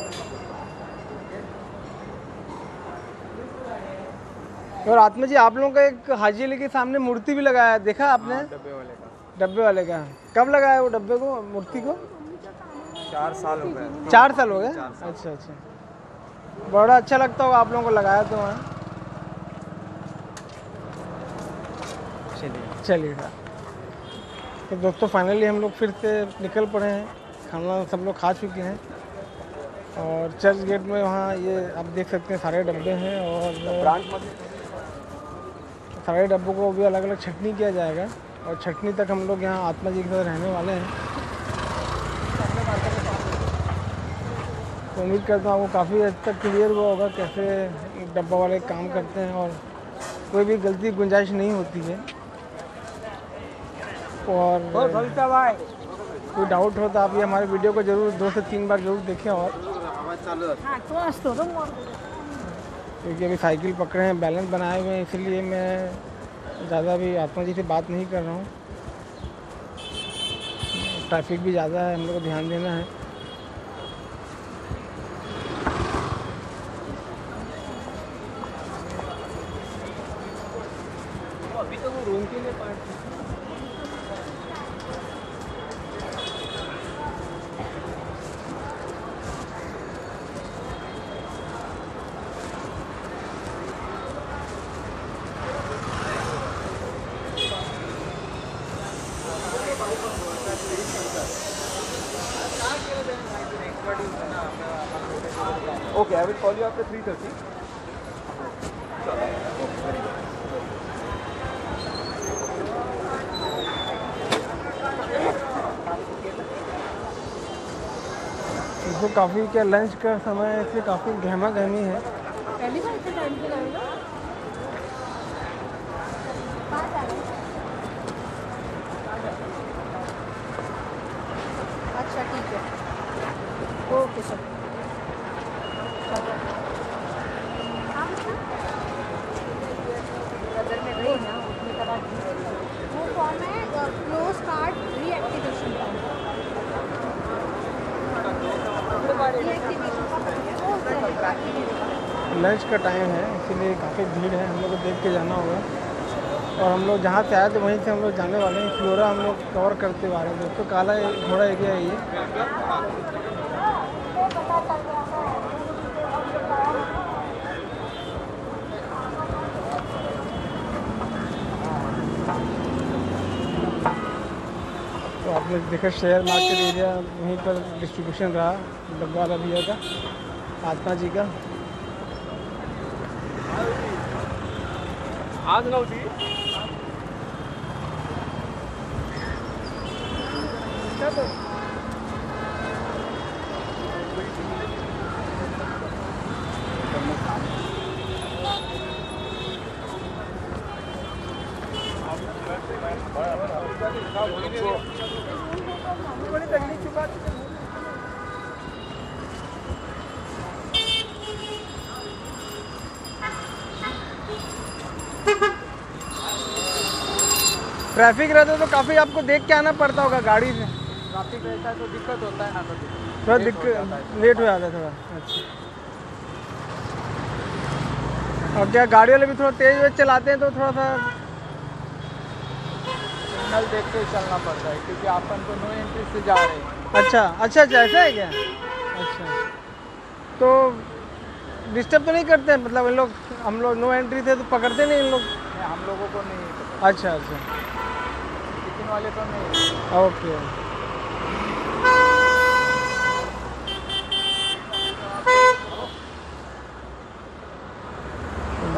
और आत्मा जी, आप लोगों का एक हाजी अली के सामने मूर्ति भी लगाया है, देखा आपने? डब्बे वाले का कब लगाया वो डब्बे को, मूर्ति को? 4 साल हो गए। 4 साल हो गए। अच्छा अच्छा, बड़ा अच्छा लगता होगा आप लोगों को लगाया तो वहाँ। चलिए तो दोस्तों फाइनली हम लोग फिर से निकल पड़े हैं। खाना सब लोग खा चुके हैं और चर्च गेट में वहाँ ये आप देख सकते हैं सारे डब्बे हैं और सारे डब्बों को भी अलग अलग छटनी किया जाएगा और छटनी तक हम लोग यहाँ आत्मा जी के साथ रहने वाले हैं। तो उम्मीद करता हूँ आपको काफ़ी हद तक क्लियर हुआ होगा कैसे डब्बा वाले काम करते हैं और कोई भी गलती गुंजाइश नहीं होती है। और कोई डाउट हो तो आप ये हमारे वीडियो को ज़रूर 2 से 3 बार ज़रूर देखें। और क्योंकि अभी साइकिल पकड़े हैं, बैलेंस बनाए हुए हैं, इसलिए मैं ज़्यादा भी आत्मा जी से बात नहीं कर रहा हूँ। ट्रैफिक भी ज़्यादा है, हम लोग को ध्यान देना है। अभी तो वो रूम के लिए part Okay, I will call you after 3:30. इसको काफ़ी क्या लंच का समय है इसलिए काफ़ी गहमा गहमी है। पहली बार इतने टाइम पे लाएगा? अच्छा ठीक है, ओके सर। वो फॉर्म है close card reactivation form. Lunch का टाइम है इसीलिए काफ़ी भीड़ है, हम लोग को देख के जाना होगा। और हम लोग जहाँ से आए थे वहीं से हम लोग जाने वाले हैं। फ्लोरा हम लोग कवर करते हुए आ रहे हैं दोस्तों। काला घोड़ा एरिया है ये। तो आपने देखा शेयर मार्केट एरिया, वहीं पर डिस्ट्रीब्यूशन रहा डब्बा वाला भैया का, आत्मा जी का। आज नव्हती ट्रैफिक रहता तो काफ़ी आपको देख के आना पड़ता होगा गाड़ी से। ट्रैफिक रहता है तो दिक्कत होता है ना कभी। थोड़ा दिक्कत लेट हो जाता है थोड़ा। अच्छा, और क्या गाड़ी वाले भी थोड़ा तेज वेज चलाते हैं तो थोड़ा सा सिग्नल देख के चलना पड़ता है क्योंकि अपन तो नो एंट्री से जा रहे हैं। अच्छा अच्छा अच्छा, ऐसा है क्या? अच्छा, तो डिस्टर्ब तो नहीं करते हैं मतलब इन लोग? हम लोग नो एंट्री थे तो पकड़ते नहीं इन लोग? हम लोगों को नहीं पता, अच्छा अच्छा, टिफिन वाले को नहीं। ओके।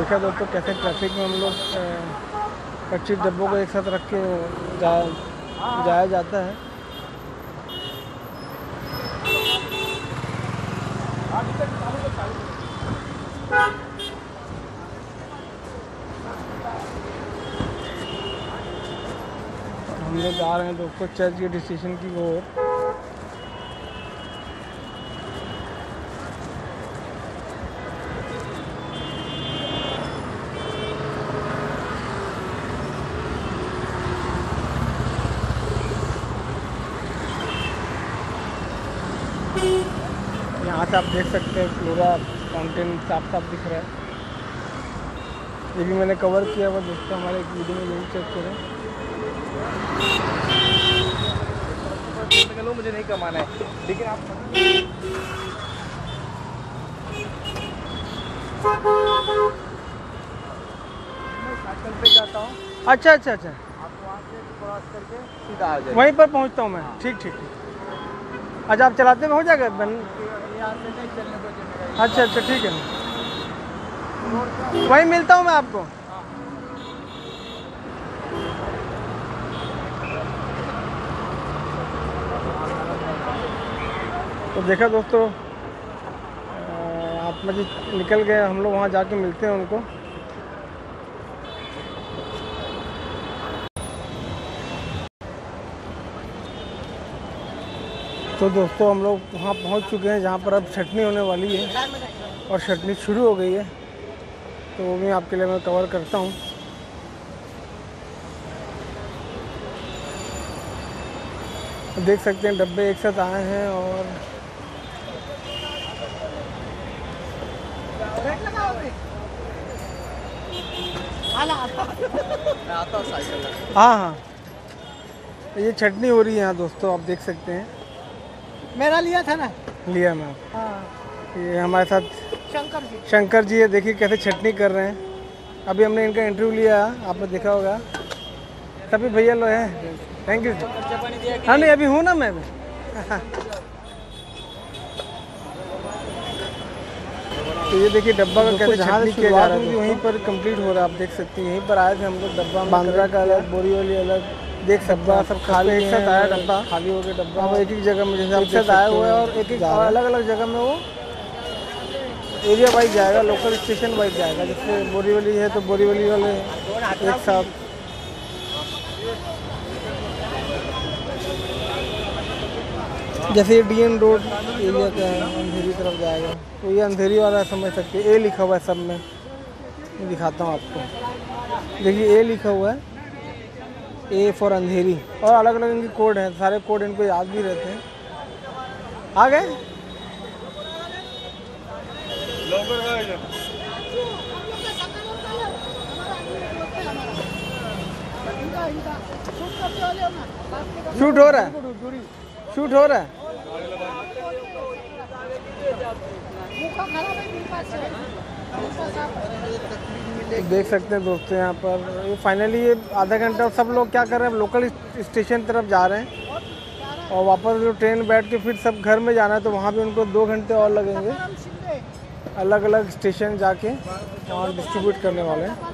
देखा दोस्तों कैसे ट्रैफिक में हम लोग 25 डब्बों को एक साथ रख के जाया जाता है। हम लोग जा रहे हैं दोस्तों चर्च गेट स्टेशन की ओर। यहाँ से आप देख सकते हैं पूरा फाउंटेन साफ साफ दिख रहा है। ये भी मैंने कवर किया हुआ दोस्तों, हमारे एक वीडियो में जरूर चेक करें। मुझे नहीं कमाना है, लेकिन आप साइकिल पे जाता हूँ। अच्छा अच्छा अच्छा, आप वहाँ से क्रॉस करके सीधा आ जाए, वहीं पर पहुँचता हूँ मैं। ठीक ठीक ठीक। अच्छा आप चलाते में हो जाएगा यहाँ से नहीं चलने को जमेगा। अच्छा अच्छा ठीक है, वहीं मिलता हूँ मैं आपको। तो देखा दोस्तों आप मुझे निकल गए, हम लोग वहाँ जाके मिलते हैं उनको। तो दोस्तों हम लोग वहाँ पहुँच चुके हैं जहाँ पर अब छटनी होने वाली है और छटनी शुरू हो गई है, तो वो भी आपके लिए मैं कवर करता हूँ। देख सकते हैं डब्बे एक साथ आए हैं और हाँ हाँ ये छटनी हो रही है यहाँ दोस्तों, आप देख सकते हैं। मेरा लिया था ना। लिया मैं। हाँ, ये हमारे साथ शंकर जी है, देखिए कैसे छटनी कर रहे हैं। अभी हमने इनका इंटरव्यू लिया, आपने देखा होगा। सभी भैया लोग हैं, थैंक यू। हाँ नहीं अभी हूँ ना मैं भी। तो ये देखिए डब्बा का कैसे छटनी किया जा रहा है, वहीं पर कंप्लीट हो रहा है। आप देख सकते हैं यहीं पर आए थे हम लोग। डब्बा बांद्रा का अलग, बोरीवली अलग, देख सकते हैं सब खाली एक साथ आया डब्बा, खाली हो गया डब्बा। वो एक एक जगह में जैसे एक साथ आया हुआ है और एक एक अलग अलग जगह में वो एरिया वाइज जाएगा, लोकल स्टेशन वाइज जाएगा। जैसे बोरीवली है तो बोरीवली वाले एक साथ। जैसे ये DN रोड एरिया का है, अंधेरी तरफ जाएगा, तो ये अंधेरी वाला समझ सकते हैं। ए लिखा हुआ है सब में, मैं दिखाता हूँ आपको। देखिए ए लिखा हुआ है, ए फॉर अंधेरी, और अलग अलग इनकी कोड हैं, सारे कोड इनको याद भी रहते हैं। आ गए शूट हो रहा है, शूट हो रहा है। देख सकते हैं दोस्तों यहाँ पर ये फाइनली ये आधा घंटा सब लोग क्या कर रहे हैं, लोकल स्टेशन तरफ जा रहे हैं और वापस जो ट्रेन बैठ के फिर सब घर में जाना है, तो वहाँ भी उनको 2 घंटे और लगेंगे अलग अलग स्टेशन जाके और डिस्ट्रीब्यूट करने वाले हैं।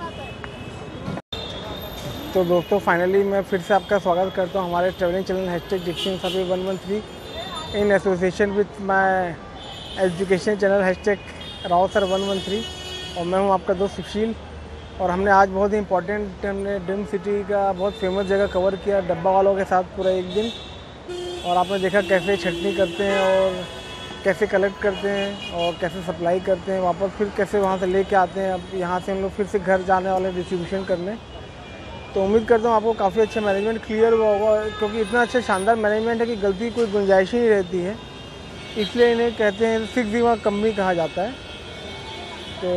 तो दोस्तों फाइनली मैं फिर से आपका स्वागत करता हूँ हमारे travelling channel #JikshinSabi113 in association with my education channel #RaoSir113, और मैं हूँ आपका दोस्त सुशील। और हमने आज बहुत ही इम्पोर्टेंट, हमने ड्रीम सिटी का बहुत फेमस जगह कवर किया डब्बा वालों के साथ पूरा एक दिन। और आपने देखा कैसे छटनी करते हैं और कैसे कलेक्ट करते हैं और कैसे सप्लाई करते हैं, वापस फिर कैसे वहाँ से लेके आते हैं। अब यहाँ से हम लोग फिर से घर जाने वाले डिस्ट्रीब्यूशन करने। तो उम्मीद करता हूँ आपको काफ़ी अच्छा मैनेजमेंट क्लियर हुआ होगा, क्योंकि इतना अच्छा शानदार मैनेजमेंट है कि गलती की कोई गुंजाइश ही नहीं रहती है, इसलिए इन्हें कहते हैं 6 सिग्मा कंपनी कहा जाता है। तो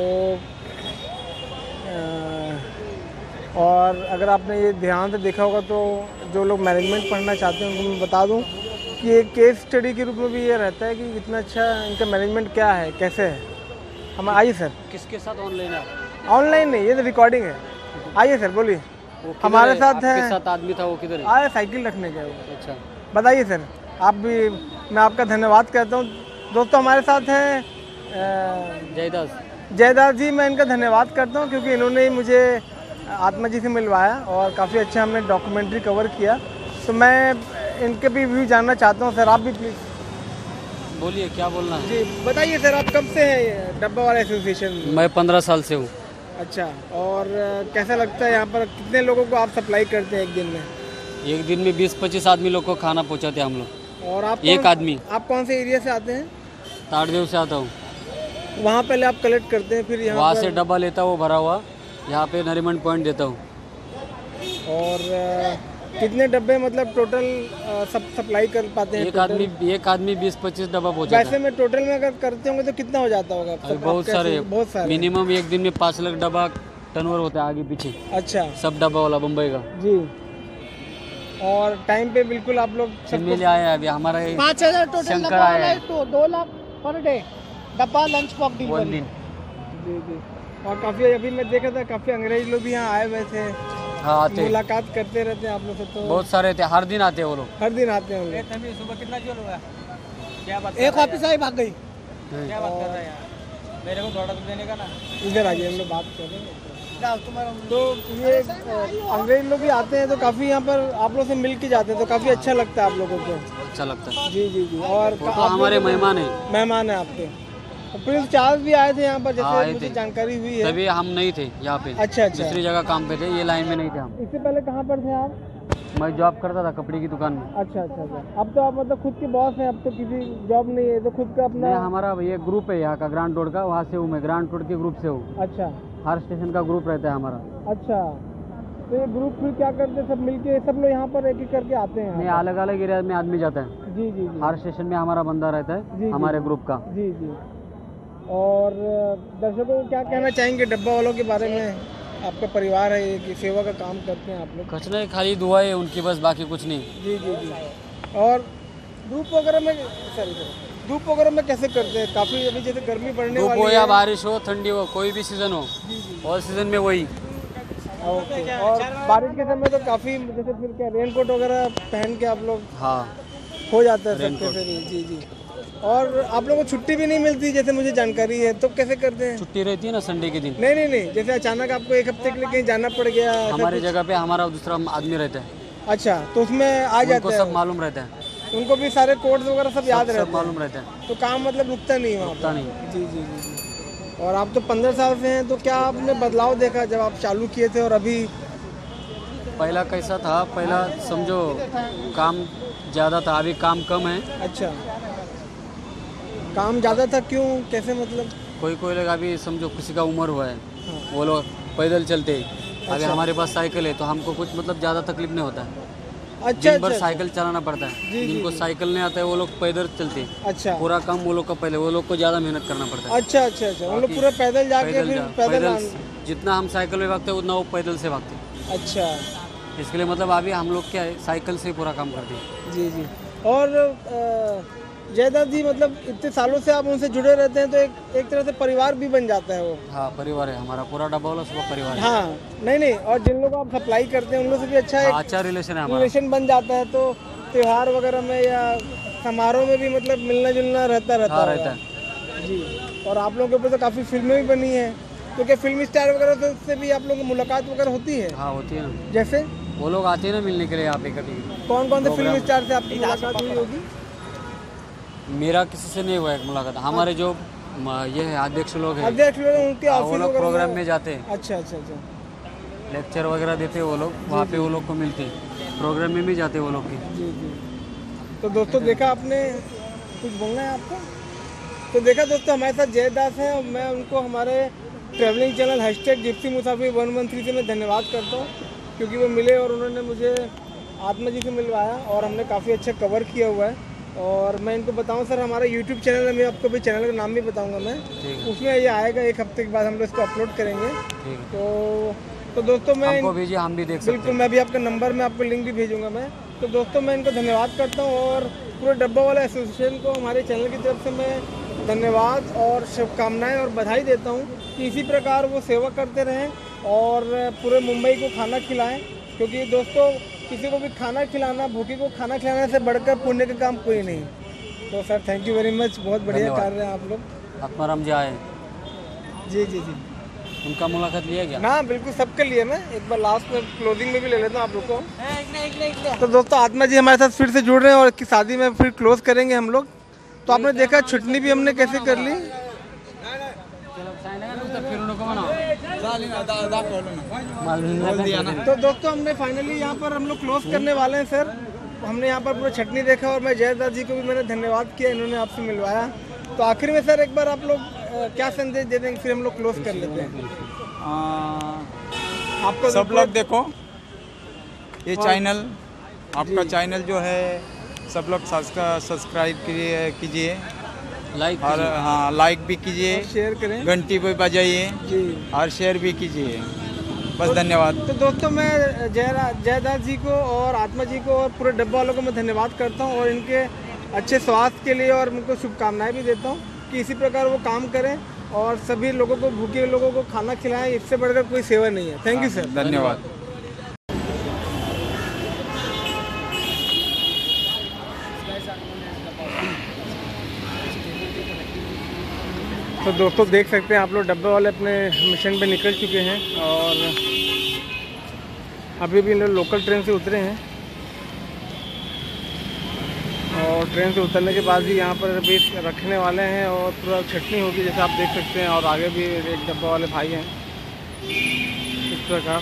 और अगर आपने ये ध्यान से देखा होगा तो जो लोग मैनेजमेंट पढ़ना चाहते हैं उनको मैं बता दूं कि एक केस स्टडी के रूप में भी ये रहता है कि इतना अच्छा इनका मैनेजमेंट क्या है, कैसे है। हम आइए सर। किसके साथ ऑनलाइन है? ऑनलाइन नहीं, ये तो रिकॉर्डिंग है। आइए सर बोलिए। हमारे साथ है, आपके साथ आदमी था वो किधर है? आए साइकिल रखने गए वो। अच्छा बताइए सर। आप भी, मैं आपका धन्यवाद कहता हूँ। दोस्तों हमारे साथ हैं जयदास जी, मैं इनका धन्यवाद करता हूँ क्योंकि इन्होंने ही मुझे आत्मा जी से मिलवाया और काफ़ी अच्छा हमने डॉक्यूमेंट्री कवर किया। तो मैं इनके भी व्यू जानना चाहता हूँ। सर आप भी प्लीज़ बोलिए क्या बोलना है। जी बताइए सर, आप कब से हैं डब्बा वाला एसोसिएशन में? मैं 15 साल से हूँ। अच्छा, और कैसा लगता है यहाँ पर कितने लोगों को आप सप्लाई करते हैं एक दिन में? एक दिन में 20-25 आदमी लोग को खाना पहुँचाते हैं हम लोग। और आप एक आदमी। आप कौन से एरिया से आते हैं? ताड़देव से आता हूँ। वहाँ पहले आप कलेक्ट करते हैं, फिर यहाँ वहाँ पर से डब्बा लेता हूँ भरा हुआ, यहाँ पे नरीमन पॉइंट देता हूँ। और कितने डब्बे मतलब टोटल सब सप्लाई कर पाते हैं? एक आदमी 20-25 डब्बा पहुँचाता वैसे में टोटल में अगर करते होंगे तो कितना हो जाता होगा? है। बहुत सारे मिनिमम एक दिन में 5 लाख डब्बा टर्नओवर होता है आगे पीछे। अच्छा, सब डब्बा वाला बम्बई का जी। और टाइम पे बिल्कुल आप लोग मिले आए हैं। अभी हमारा 5,000 टोटल शंकर डब्बा आया वाला है। है तो 2 लाख पर डे डब्बा लंच बॉक्स वन डिलीवरी। दिन। जी जी। और काफ़ी अभी मैं देखा था काफ़ी अंग्रेज लोग भी यहाँ आए हुए थे, हाँ आते हैं। मुलाकात करते रहते हैं आप लोग से। तो बहुत सारे थे, हर दिन आते हैं वो लोग। हर दिन आते हैं वो लोग। अभी सुबह कितना जोर हुआ? क्या बात एक ऑफिस आई भाग गई। क्या बात कर रहा है यार? मेरे को थोड़ा तो देने का ना। इधर आइए, हम लोग बात कर रहे हैं। तो ये अंग्रेज लोग भी आते हैं तो काफ़ी यहाँ पर आप लोग से मिल के जाते हैं तो काफ़ी अच्छा लगता है आप लोगों को। अच्छा लगता है। जी जी जी। और वो तो हमारे मेहमान हैं। मेहमान हैं आपके। प्रिंस चार्ल्स भी आए थे यहाँ पर, जैसे मुझे जानकारी हुई है। तभी हम नहीं थे यहाँ पे। अच्छा अच्छा। दूसरी जगह काम पे थे, ये लाइन में नहीं थे हम। इससे पहले कहाँ पर थे आप? मैं जॉब करता था कपड़े की दुकान में। अच्छा अच्छा अच्छा। अब तो आप मतलब खुद के बॉस हैं, अब तो किसी जॉब नहीं है, तो खुद का अपना। नहीं, हमारा ये ग्रुप है यहाँ का, ग्रांड रोड का, वहाँ से हूँ मैं। ग्रांड रोड के ग्रुप से हूँ। अच्छा हर स्टेशन का ग्रुप रहता है हमारा। अच्छा। तो ये ग्रुप फिर क्या करते हैं? सब मिलके सब लोग यहाँ पर एक एक करके आते हैं? नहीं, अलग अलग एरिया में आदमी जाता है। जी जी जी। हर स्टेशन में हमारा बंदा रहता जी, है हमारे ग्रुप का। जी जी। और दर्शकों को क्या कहना चाहेंगे डब्बा वालों के बारे में? आपका परिवार है ये कि सेवा का काम करते हैं आप लोग? कुछ नहीं, खाली दुआ है उनकी बस, बाकी कुछ नहीं। जी जी जी। और धूप वगैरह में धूप वगैरह में कैसे करते हैं? काफ़ी अभी जैसे गर्मी पड़ने धूप वाली हो है। या बारिश हो, ठंडी हो, कोई भी सीजन हो, ऑल सीजन में वही। ओके। और बारिश के समय तो काफ़ी जैसे फिर क्या रेनकोट वगैरह पहन के आप लोग हाँ हो जाता है सबके से भी? जी जी। और आप लोगों को छुट्टी भी नहीं मिलती जैसे मुझे जानकारी है, तो कैसे करते हैं? छुट्टी रहती है ना संडे के दिन। नहीं नहीं नहीं, जैसे अचानक आपको एक हफ्ते के लिए कहीं जाना पड़ गया ऐसा हमारी कुछ? जगह पे हमारा दूसरा आदमी रहता है, अच्छा, तो उसमें आ उनको जाता सब है? मालूम रहता है। उनको भी सारे कोड्स वगैरह सब याद सब रहते मालूम हैं? रहता है। तो काम मतलब रुकता नहीं है वहाँ रुकता पर? नहीं। जी जी जी जी। और आप तो 15 साल से हैं, तो क्या आपने बदलाव देखा जब आप चालू किए थे और अभी? पहला कैसा था, पहला समझो काम ज़्यादा था, अभी काम कम है। अच्छा, काम ज़्यादा था क्यों, कैसे मतलब? कोई कोई लोग अभी समझो किसी का उम्र हुआ है, वो लोग पैदल चलते हैं। अभी हमारे पास साइकिल है तो हमको कुछ मतलब ज़्यादा तकलीफ नहीं होता है। अच्छा दिन भर अच्छा साइकिल चलाना पड़ता है। जिनको साइकिल नहीं आता है वो लोग पैदल चलते हैं। अच्छा पूरा काम वो लोग का पहले, वो लोग को ज़्यादा मेहनत करना पड़ता है। अच्छा अच्छा अच्छा। हम लोग पूरा पैदल जाके फिर पैदल जितना हम साइकिल में भागते हैं उतना वो पैदल से भागते हैं। अच्छा। इसके लिए मतलब अभी हम लोग क्या है, साइकिल से ही पूरा काम करते हैं। जी जी। और जयदास जी, मतलब इतने सालों से आप उनसे जुड़े रहते हैं तो एक तरह से परिवार भी बन जाता है वो। हाँ, परिवार है हमारा, पूरा डब्बा वाला सब परिवार है। हाँ, नहीं नहीं, और जिन लोगों को आप सप्लाई करते हैं उन लोगों से भी अच्छा हाँ, अच्छा रिलेशन है हमारा। रिलेशन बन जाता है, तो त्योहार वगैरह में या समारोह में भी मतलब मिलना जुलना रहता हाँ, है। रहता है जी। और आप लोगों के ऊपर तो काफ़ी फिल्में भी बनी हैं, तो क्या फिल्म स्टार वगैरह से भी आप लोगों की मुलाकात वगैरह होती है? हाँ, होती है ना। जैसे वो लोग आते हैं ना मिलने के लिए यहाँ पे कभी। कौन कौन से फिल्म स्टार से आपकी मुलाकात हुई होगी? मेरा किसी से नहीं हुआ है मुलाकात। हमारे जो ये है अध्यक्ष लोग हैं, अध्यक्ष लोग उनके वो ऑफिस लोग वगैरह प्रोग्राम में? में जाते हैं, अच्छा अच्छा अच्छा। लेक्चर वगैरह देते हैं वो लोग, वहाँ पे वो लोग को मिलते हैं, प्रोग्राम में भी जाते हैं वो लोग की। जी जी। तो दोस्तों देखा आपने, कुछ बोलना है आपको? तो देखा दोस्तों, हमारे साथ जयदास हैं और मैं उनको हमारे ट्रैवलिंग चैनल #जिप्सी_मुसाफिर113 से मैं धन्यवाद करता हूँ, क्योंकि वो मिले और उन्होंने मुझे आत्मा जी से मिलवाया और हमने काफ़ी अच्छा कवर किया हुआ है। और मैं इनको बताऊं सर, हमारा YouTube चैनल है, मैं आपको भी चैनल का नाम भी बताऊंगा मैं, उसमें ये आएगा, एक हफ्ते के बाद हम लोग इसको अपलोड करेंगे। तो दोस्तों मैं हमको भेजिए, हम भी देख सकते बिल्कुल, मैं भी आपका नंबर में आपको लिंक भी भेजूंगा मैं। तो दोस्तों मैं इनको धन्यवाद करता हूँ और पूरे डब्बा वाला एसोसिएशन को हमारे चैनल की तरफ से मैं धन्यवाद और शुभकामनाएं और बधाई देता हूँ कि इसी प्रकार वो सेवा करते रहें और पूरे मुंबई को खाना खिलाएं, क्योंकि दोस्तों किसी को भी खाना खिलाना, भूखे को खाना खिलाने से बढ़कर पुण्य का काम कोई नहीं। तो sir thank you very much, बहुत बढ़िया कार्य है आप लोग। आत्माराम जी आए। जी जी जी। उनका मुलाकात लिया क्या? ना बिल्कुल सबके लिए मैं एक बार लास्ट में क्लोजिंग में भी ले लेता हूँ आप लोग को। तो दोस्तों आत्मा जी हमारे साथ फिर से जुड़ रहे हैं और की शादी में फिर क्लोज करेंगे हम लोग। तो आपने देखा छुटनी भी हमने कैसे कर ली। तो दोस्तों हमने फाइनली यहाँ पर हम लोग क्लोज करने वाले हैं सर। हमने यहाँ पर पूरा छटनी देखा और मैं जयदास जी को भी मैंने धन्यवाद किया, इन्होंने आपसे मिलवाया। तो आखिर में सर एक बार आप लोग क्या संदेश दे देंगे, फिर हम लोग क्लोज कर लेते हैं। आपको सब लोग देखो ये चैनल, आपका चैनल जो है सब लोग सब्सक्राइब कीजिए, लाइक और हाँ लाइक भी कीजिए, शेयर करें, घंटी भी बजाइए जी और शेयर भी कीजिए। बस धन्यवाद। तो दोस्तों मैं जयदास जी को और आत्मा जी को और पूरे डब्बा वालों को मैं धन्यवाद करता हूँ और इनके अच्छे स्वास्थ्य के लिए और उनको शुभकामनाएं भी देता हूँ कि इसी प्रकार वो काम करें और सभी लोगों को, भूखे लोगों को खाना खिलाएं। इससे बढ़कर कोई सेवा नहीं है। Thank you sir. धन्यवाद। तो दोस्तों देख सकते हैं आप लोग डब्बे वाले अपने मिशन पे निकल चुके हैं और अभी भी लोग लोकल ट्रेन से उतरे हैं और ट्रेन से उतरने के बाद भी यहाँ पर अभी रखने वाले हैं और पूरा छटनी होगी जैसे आप देख सकते हैं। और आगे भी एक डब्बा वाले भाई हैं इस प्रकार।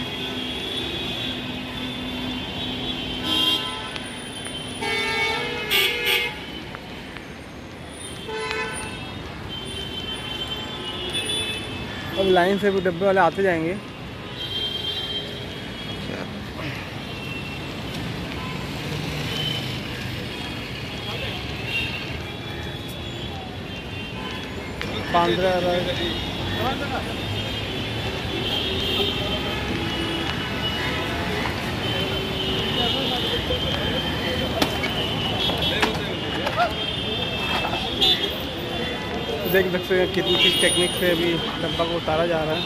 अब लाइन से भी डब्बे वाले आते जाएंगे। देख सकते हैं कितनी किस टेक्निक से अभी डब्बा को उतारा जा रहा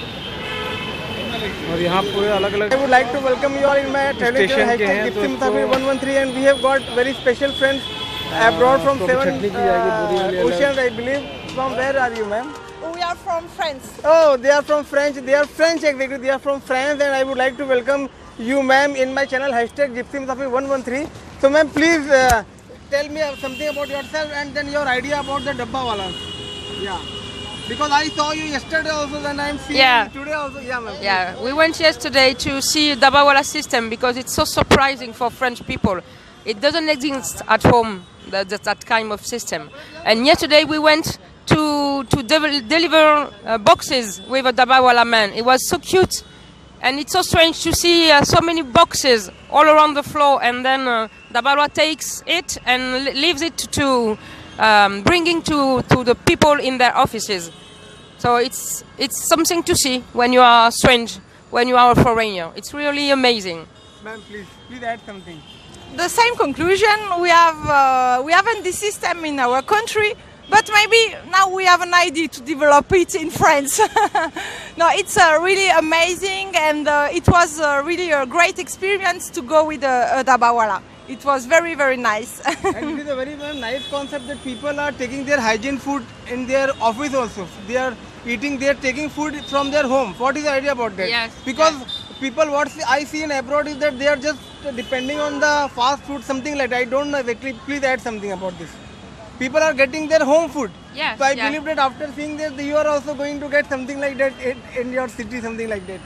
है और यहाँ पूरे अलग अलग। I would like to welcome you all in my station के हैं तो 113 and we have got very special friends abroad from 7 oceans I believe. From where are you ma'am? We are from France. Oh, they are from French. They are French exactly. They are from France and I would like to welcome you ma'am in my channel #Gypsy Musafir 113. So ma'am please tell me something about yourself and then your idea about the Dabba Walas. Yeah. Because I saw you yesterday also and I am seeing you today also. Yeah ma'am. Yeah, we went yesterday to see Dabawala system because it's so surprising for French people. It doesn't exist at home, that kind of system. And yesterday we went to deliver boxes with a Dabawala man. It was so cute. And it's so strange to see so many boxes all around the floor, and then Dabawala takes it and leaves it to bringing to the people in their offices. So it's something to see when you are strange, when you are a foreigner. It's really amazing. Ma'am, please add something. The same conclusion. We haven't this system in our country, but maybe now we have an idea to develop it in France. No, it's really amazing, and it was really a great experience to go with a Dabawala. It was very, very nice. And it is a very, very nice concept that people are taking their hygiene food in their office also. They are taking food from their home. What is the idea about that? Yes. Because people, what I see in abroad is that they are just depending on the fast food, something like that. I don't know exactly. Please add something about this. People are getting their home food. Yes, so I believe that after seeing that, you are also going to get something like that in your city, something like that.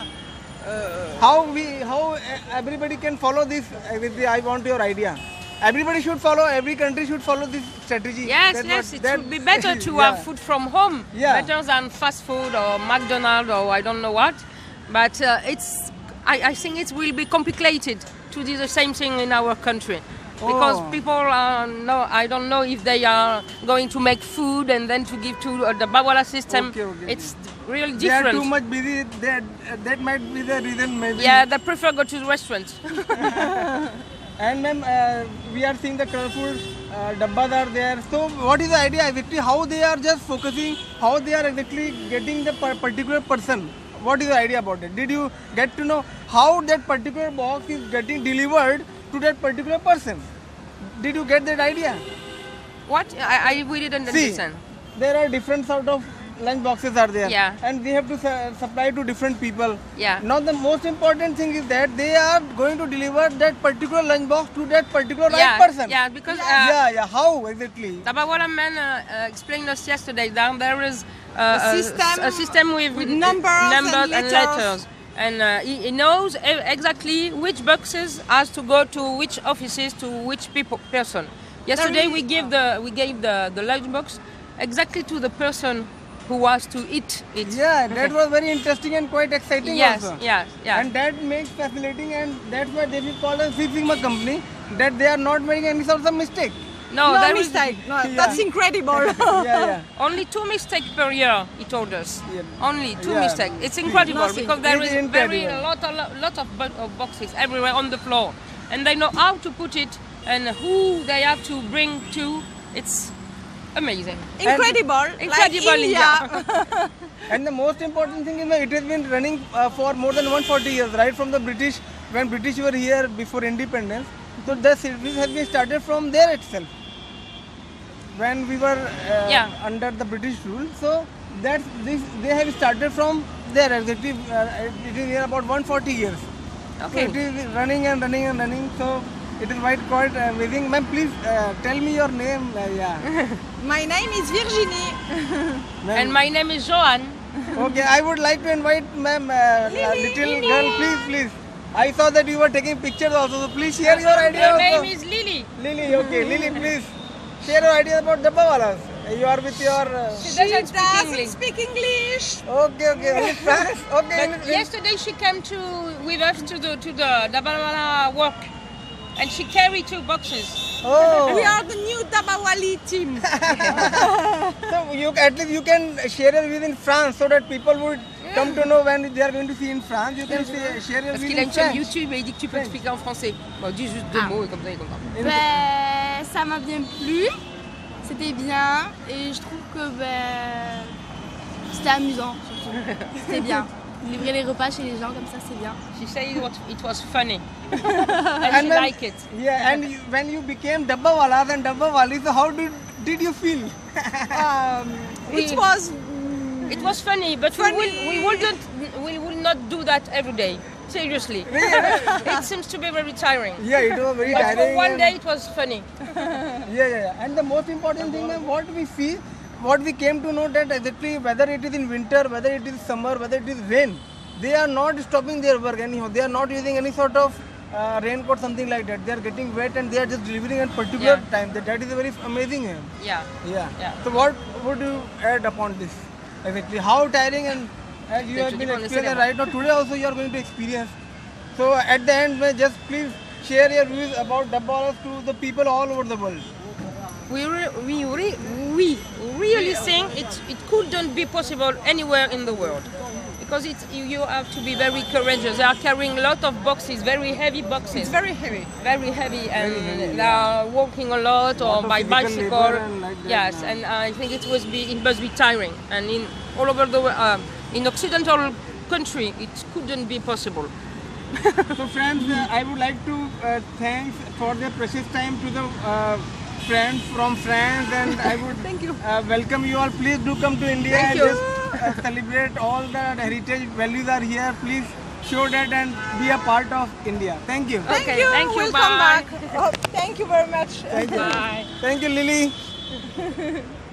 How everybody can follow this? I want your idea. Everybody should follow. Every country should follow this strategy. Yes, it would be better to have food from home, better than fast food or McDonald's or I don't know what. But I think it will be complicated to do the same thing in our country. Because people I don't know if they are going to make food and then to give to the Dabawala system. It's really different. They are too much busy. That might be the reason maybe. Yeah, they prefer go to the restaurant. And ma'am, we are seeing the colorful dabbas are there. So what is the idea exactly? How they are just focusing? How they are exactly getting the particular person? What is the idea about it? Did you get to know how that particular box is getting delivered to that particular person? Did you get that idea? What? I really didn't understand. There are different sort of lunch boxes are there. Yeah. And they have to supply to different people. Yeah. Now the most important thing is that they are going to deliver that particular lunch box to that particular right person. Yeah, because yeah. How exactly? Dabawala man explained us yesterday that there is a system with numbers and letters. And he knows exactly which boxes has to go to which offices to which person. Yesterday we gave the lunch box exactly to the person who was to eat it. Yeah, that was very interesting and quite exciting also. Yes. And that makes facilitating, and that's why they will call a Six Sigma company, that they are not making any sort of mistake. No, no there mistake. is, no, that's incredible. Yeah. Only 2 mistakes per year, he told us. Yeah. Only 2 mistakes. It's incredible because there is incredible. a lot of boxes everywhere on the floor, and they know how to put it and who they have to bring to. It's amazing. Incredible. Incredible, like India. And the most important thing is that it has been running for more than 140 years, right from the British, when British were here before independence. So the service has been started from there itself, when we were under the British rule. So they have started from there. Exactly, it is here about 140 years. Okay. So it is running and running and running. So it is quite amazing. Ma'am, please tell me your name. My name is Virginie. And my name is Joanne. Okay, I would like to invite ma'am, little girl, please. I saw that you were taking pictures also, so please share your idea. My name is Lily. Lily, okay. Lily, please share your idea about Dabbawalas. You are with your... She doesn't speak English. Okay, only French. Okay. But yesterday she came with us to the Dabbawala work, and she carried 2 boxes. Oh. We are the new Dabawali team. So at least you can share your views in France, so that people would come to know when they are going to see in France. You can share your Parce views qu'il a in une chaîne French. YouTube et il dit que tu peux expliquer en français. Bon, dis juste 2 mots et comme ça il est content. Ben, ça m'a bien plu, c'était bien et je trouve que c'était amusant surtout. C'était bien. Livrer les repas chez les gens comme ça, c'est bien. She said it was funny. And she liked it. Yeah, and when you became Dabbawalas and Dabbawalis, so how did you feel? It was funny, but we will not do that every day. Seriously. It seems to be very tiring. Yeah, it was very but tiring. For one day it was funny. Yeah. And the most important thing, what we see, what we came to know, that exactly whether it is in winter, whether it is summer, whether it is rain, they are not stopping their work anyhow. They are not using any sort of raincoat, something like that. They are getting wet and they are just delivering at particular time. That is very amazing. Yeah. So what would you add upon this? Exactly. How tiring, and as you have been experiencing right now, today also you are going to experience. So at the end, just please share your views about Dabbawalas to the people all over the world. We really think it couldn't be possible anywhere in the world, because you have to be very courageous. They are carrying a lot of boxes, very heavy boxes. It's very heavy. Very heavy, and they are walking a lot or by bicycle. Yes, and I think it must be tiring. And all over the world, in Occidental country, it couldn't be possible. So friends, I would like to thank for their precious time to the friends from France, and I would Thank you. Welcome you all. Please do come to India Thank and you. just celebrate all the heritage values are here. Please show that and be a part of India. Thank you. Okay, thank you. We'll Bye. come back. Oh, thank you very much. Thank you. Bye. Thank you, Lily.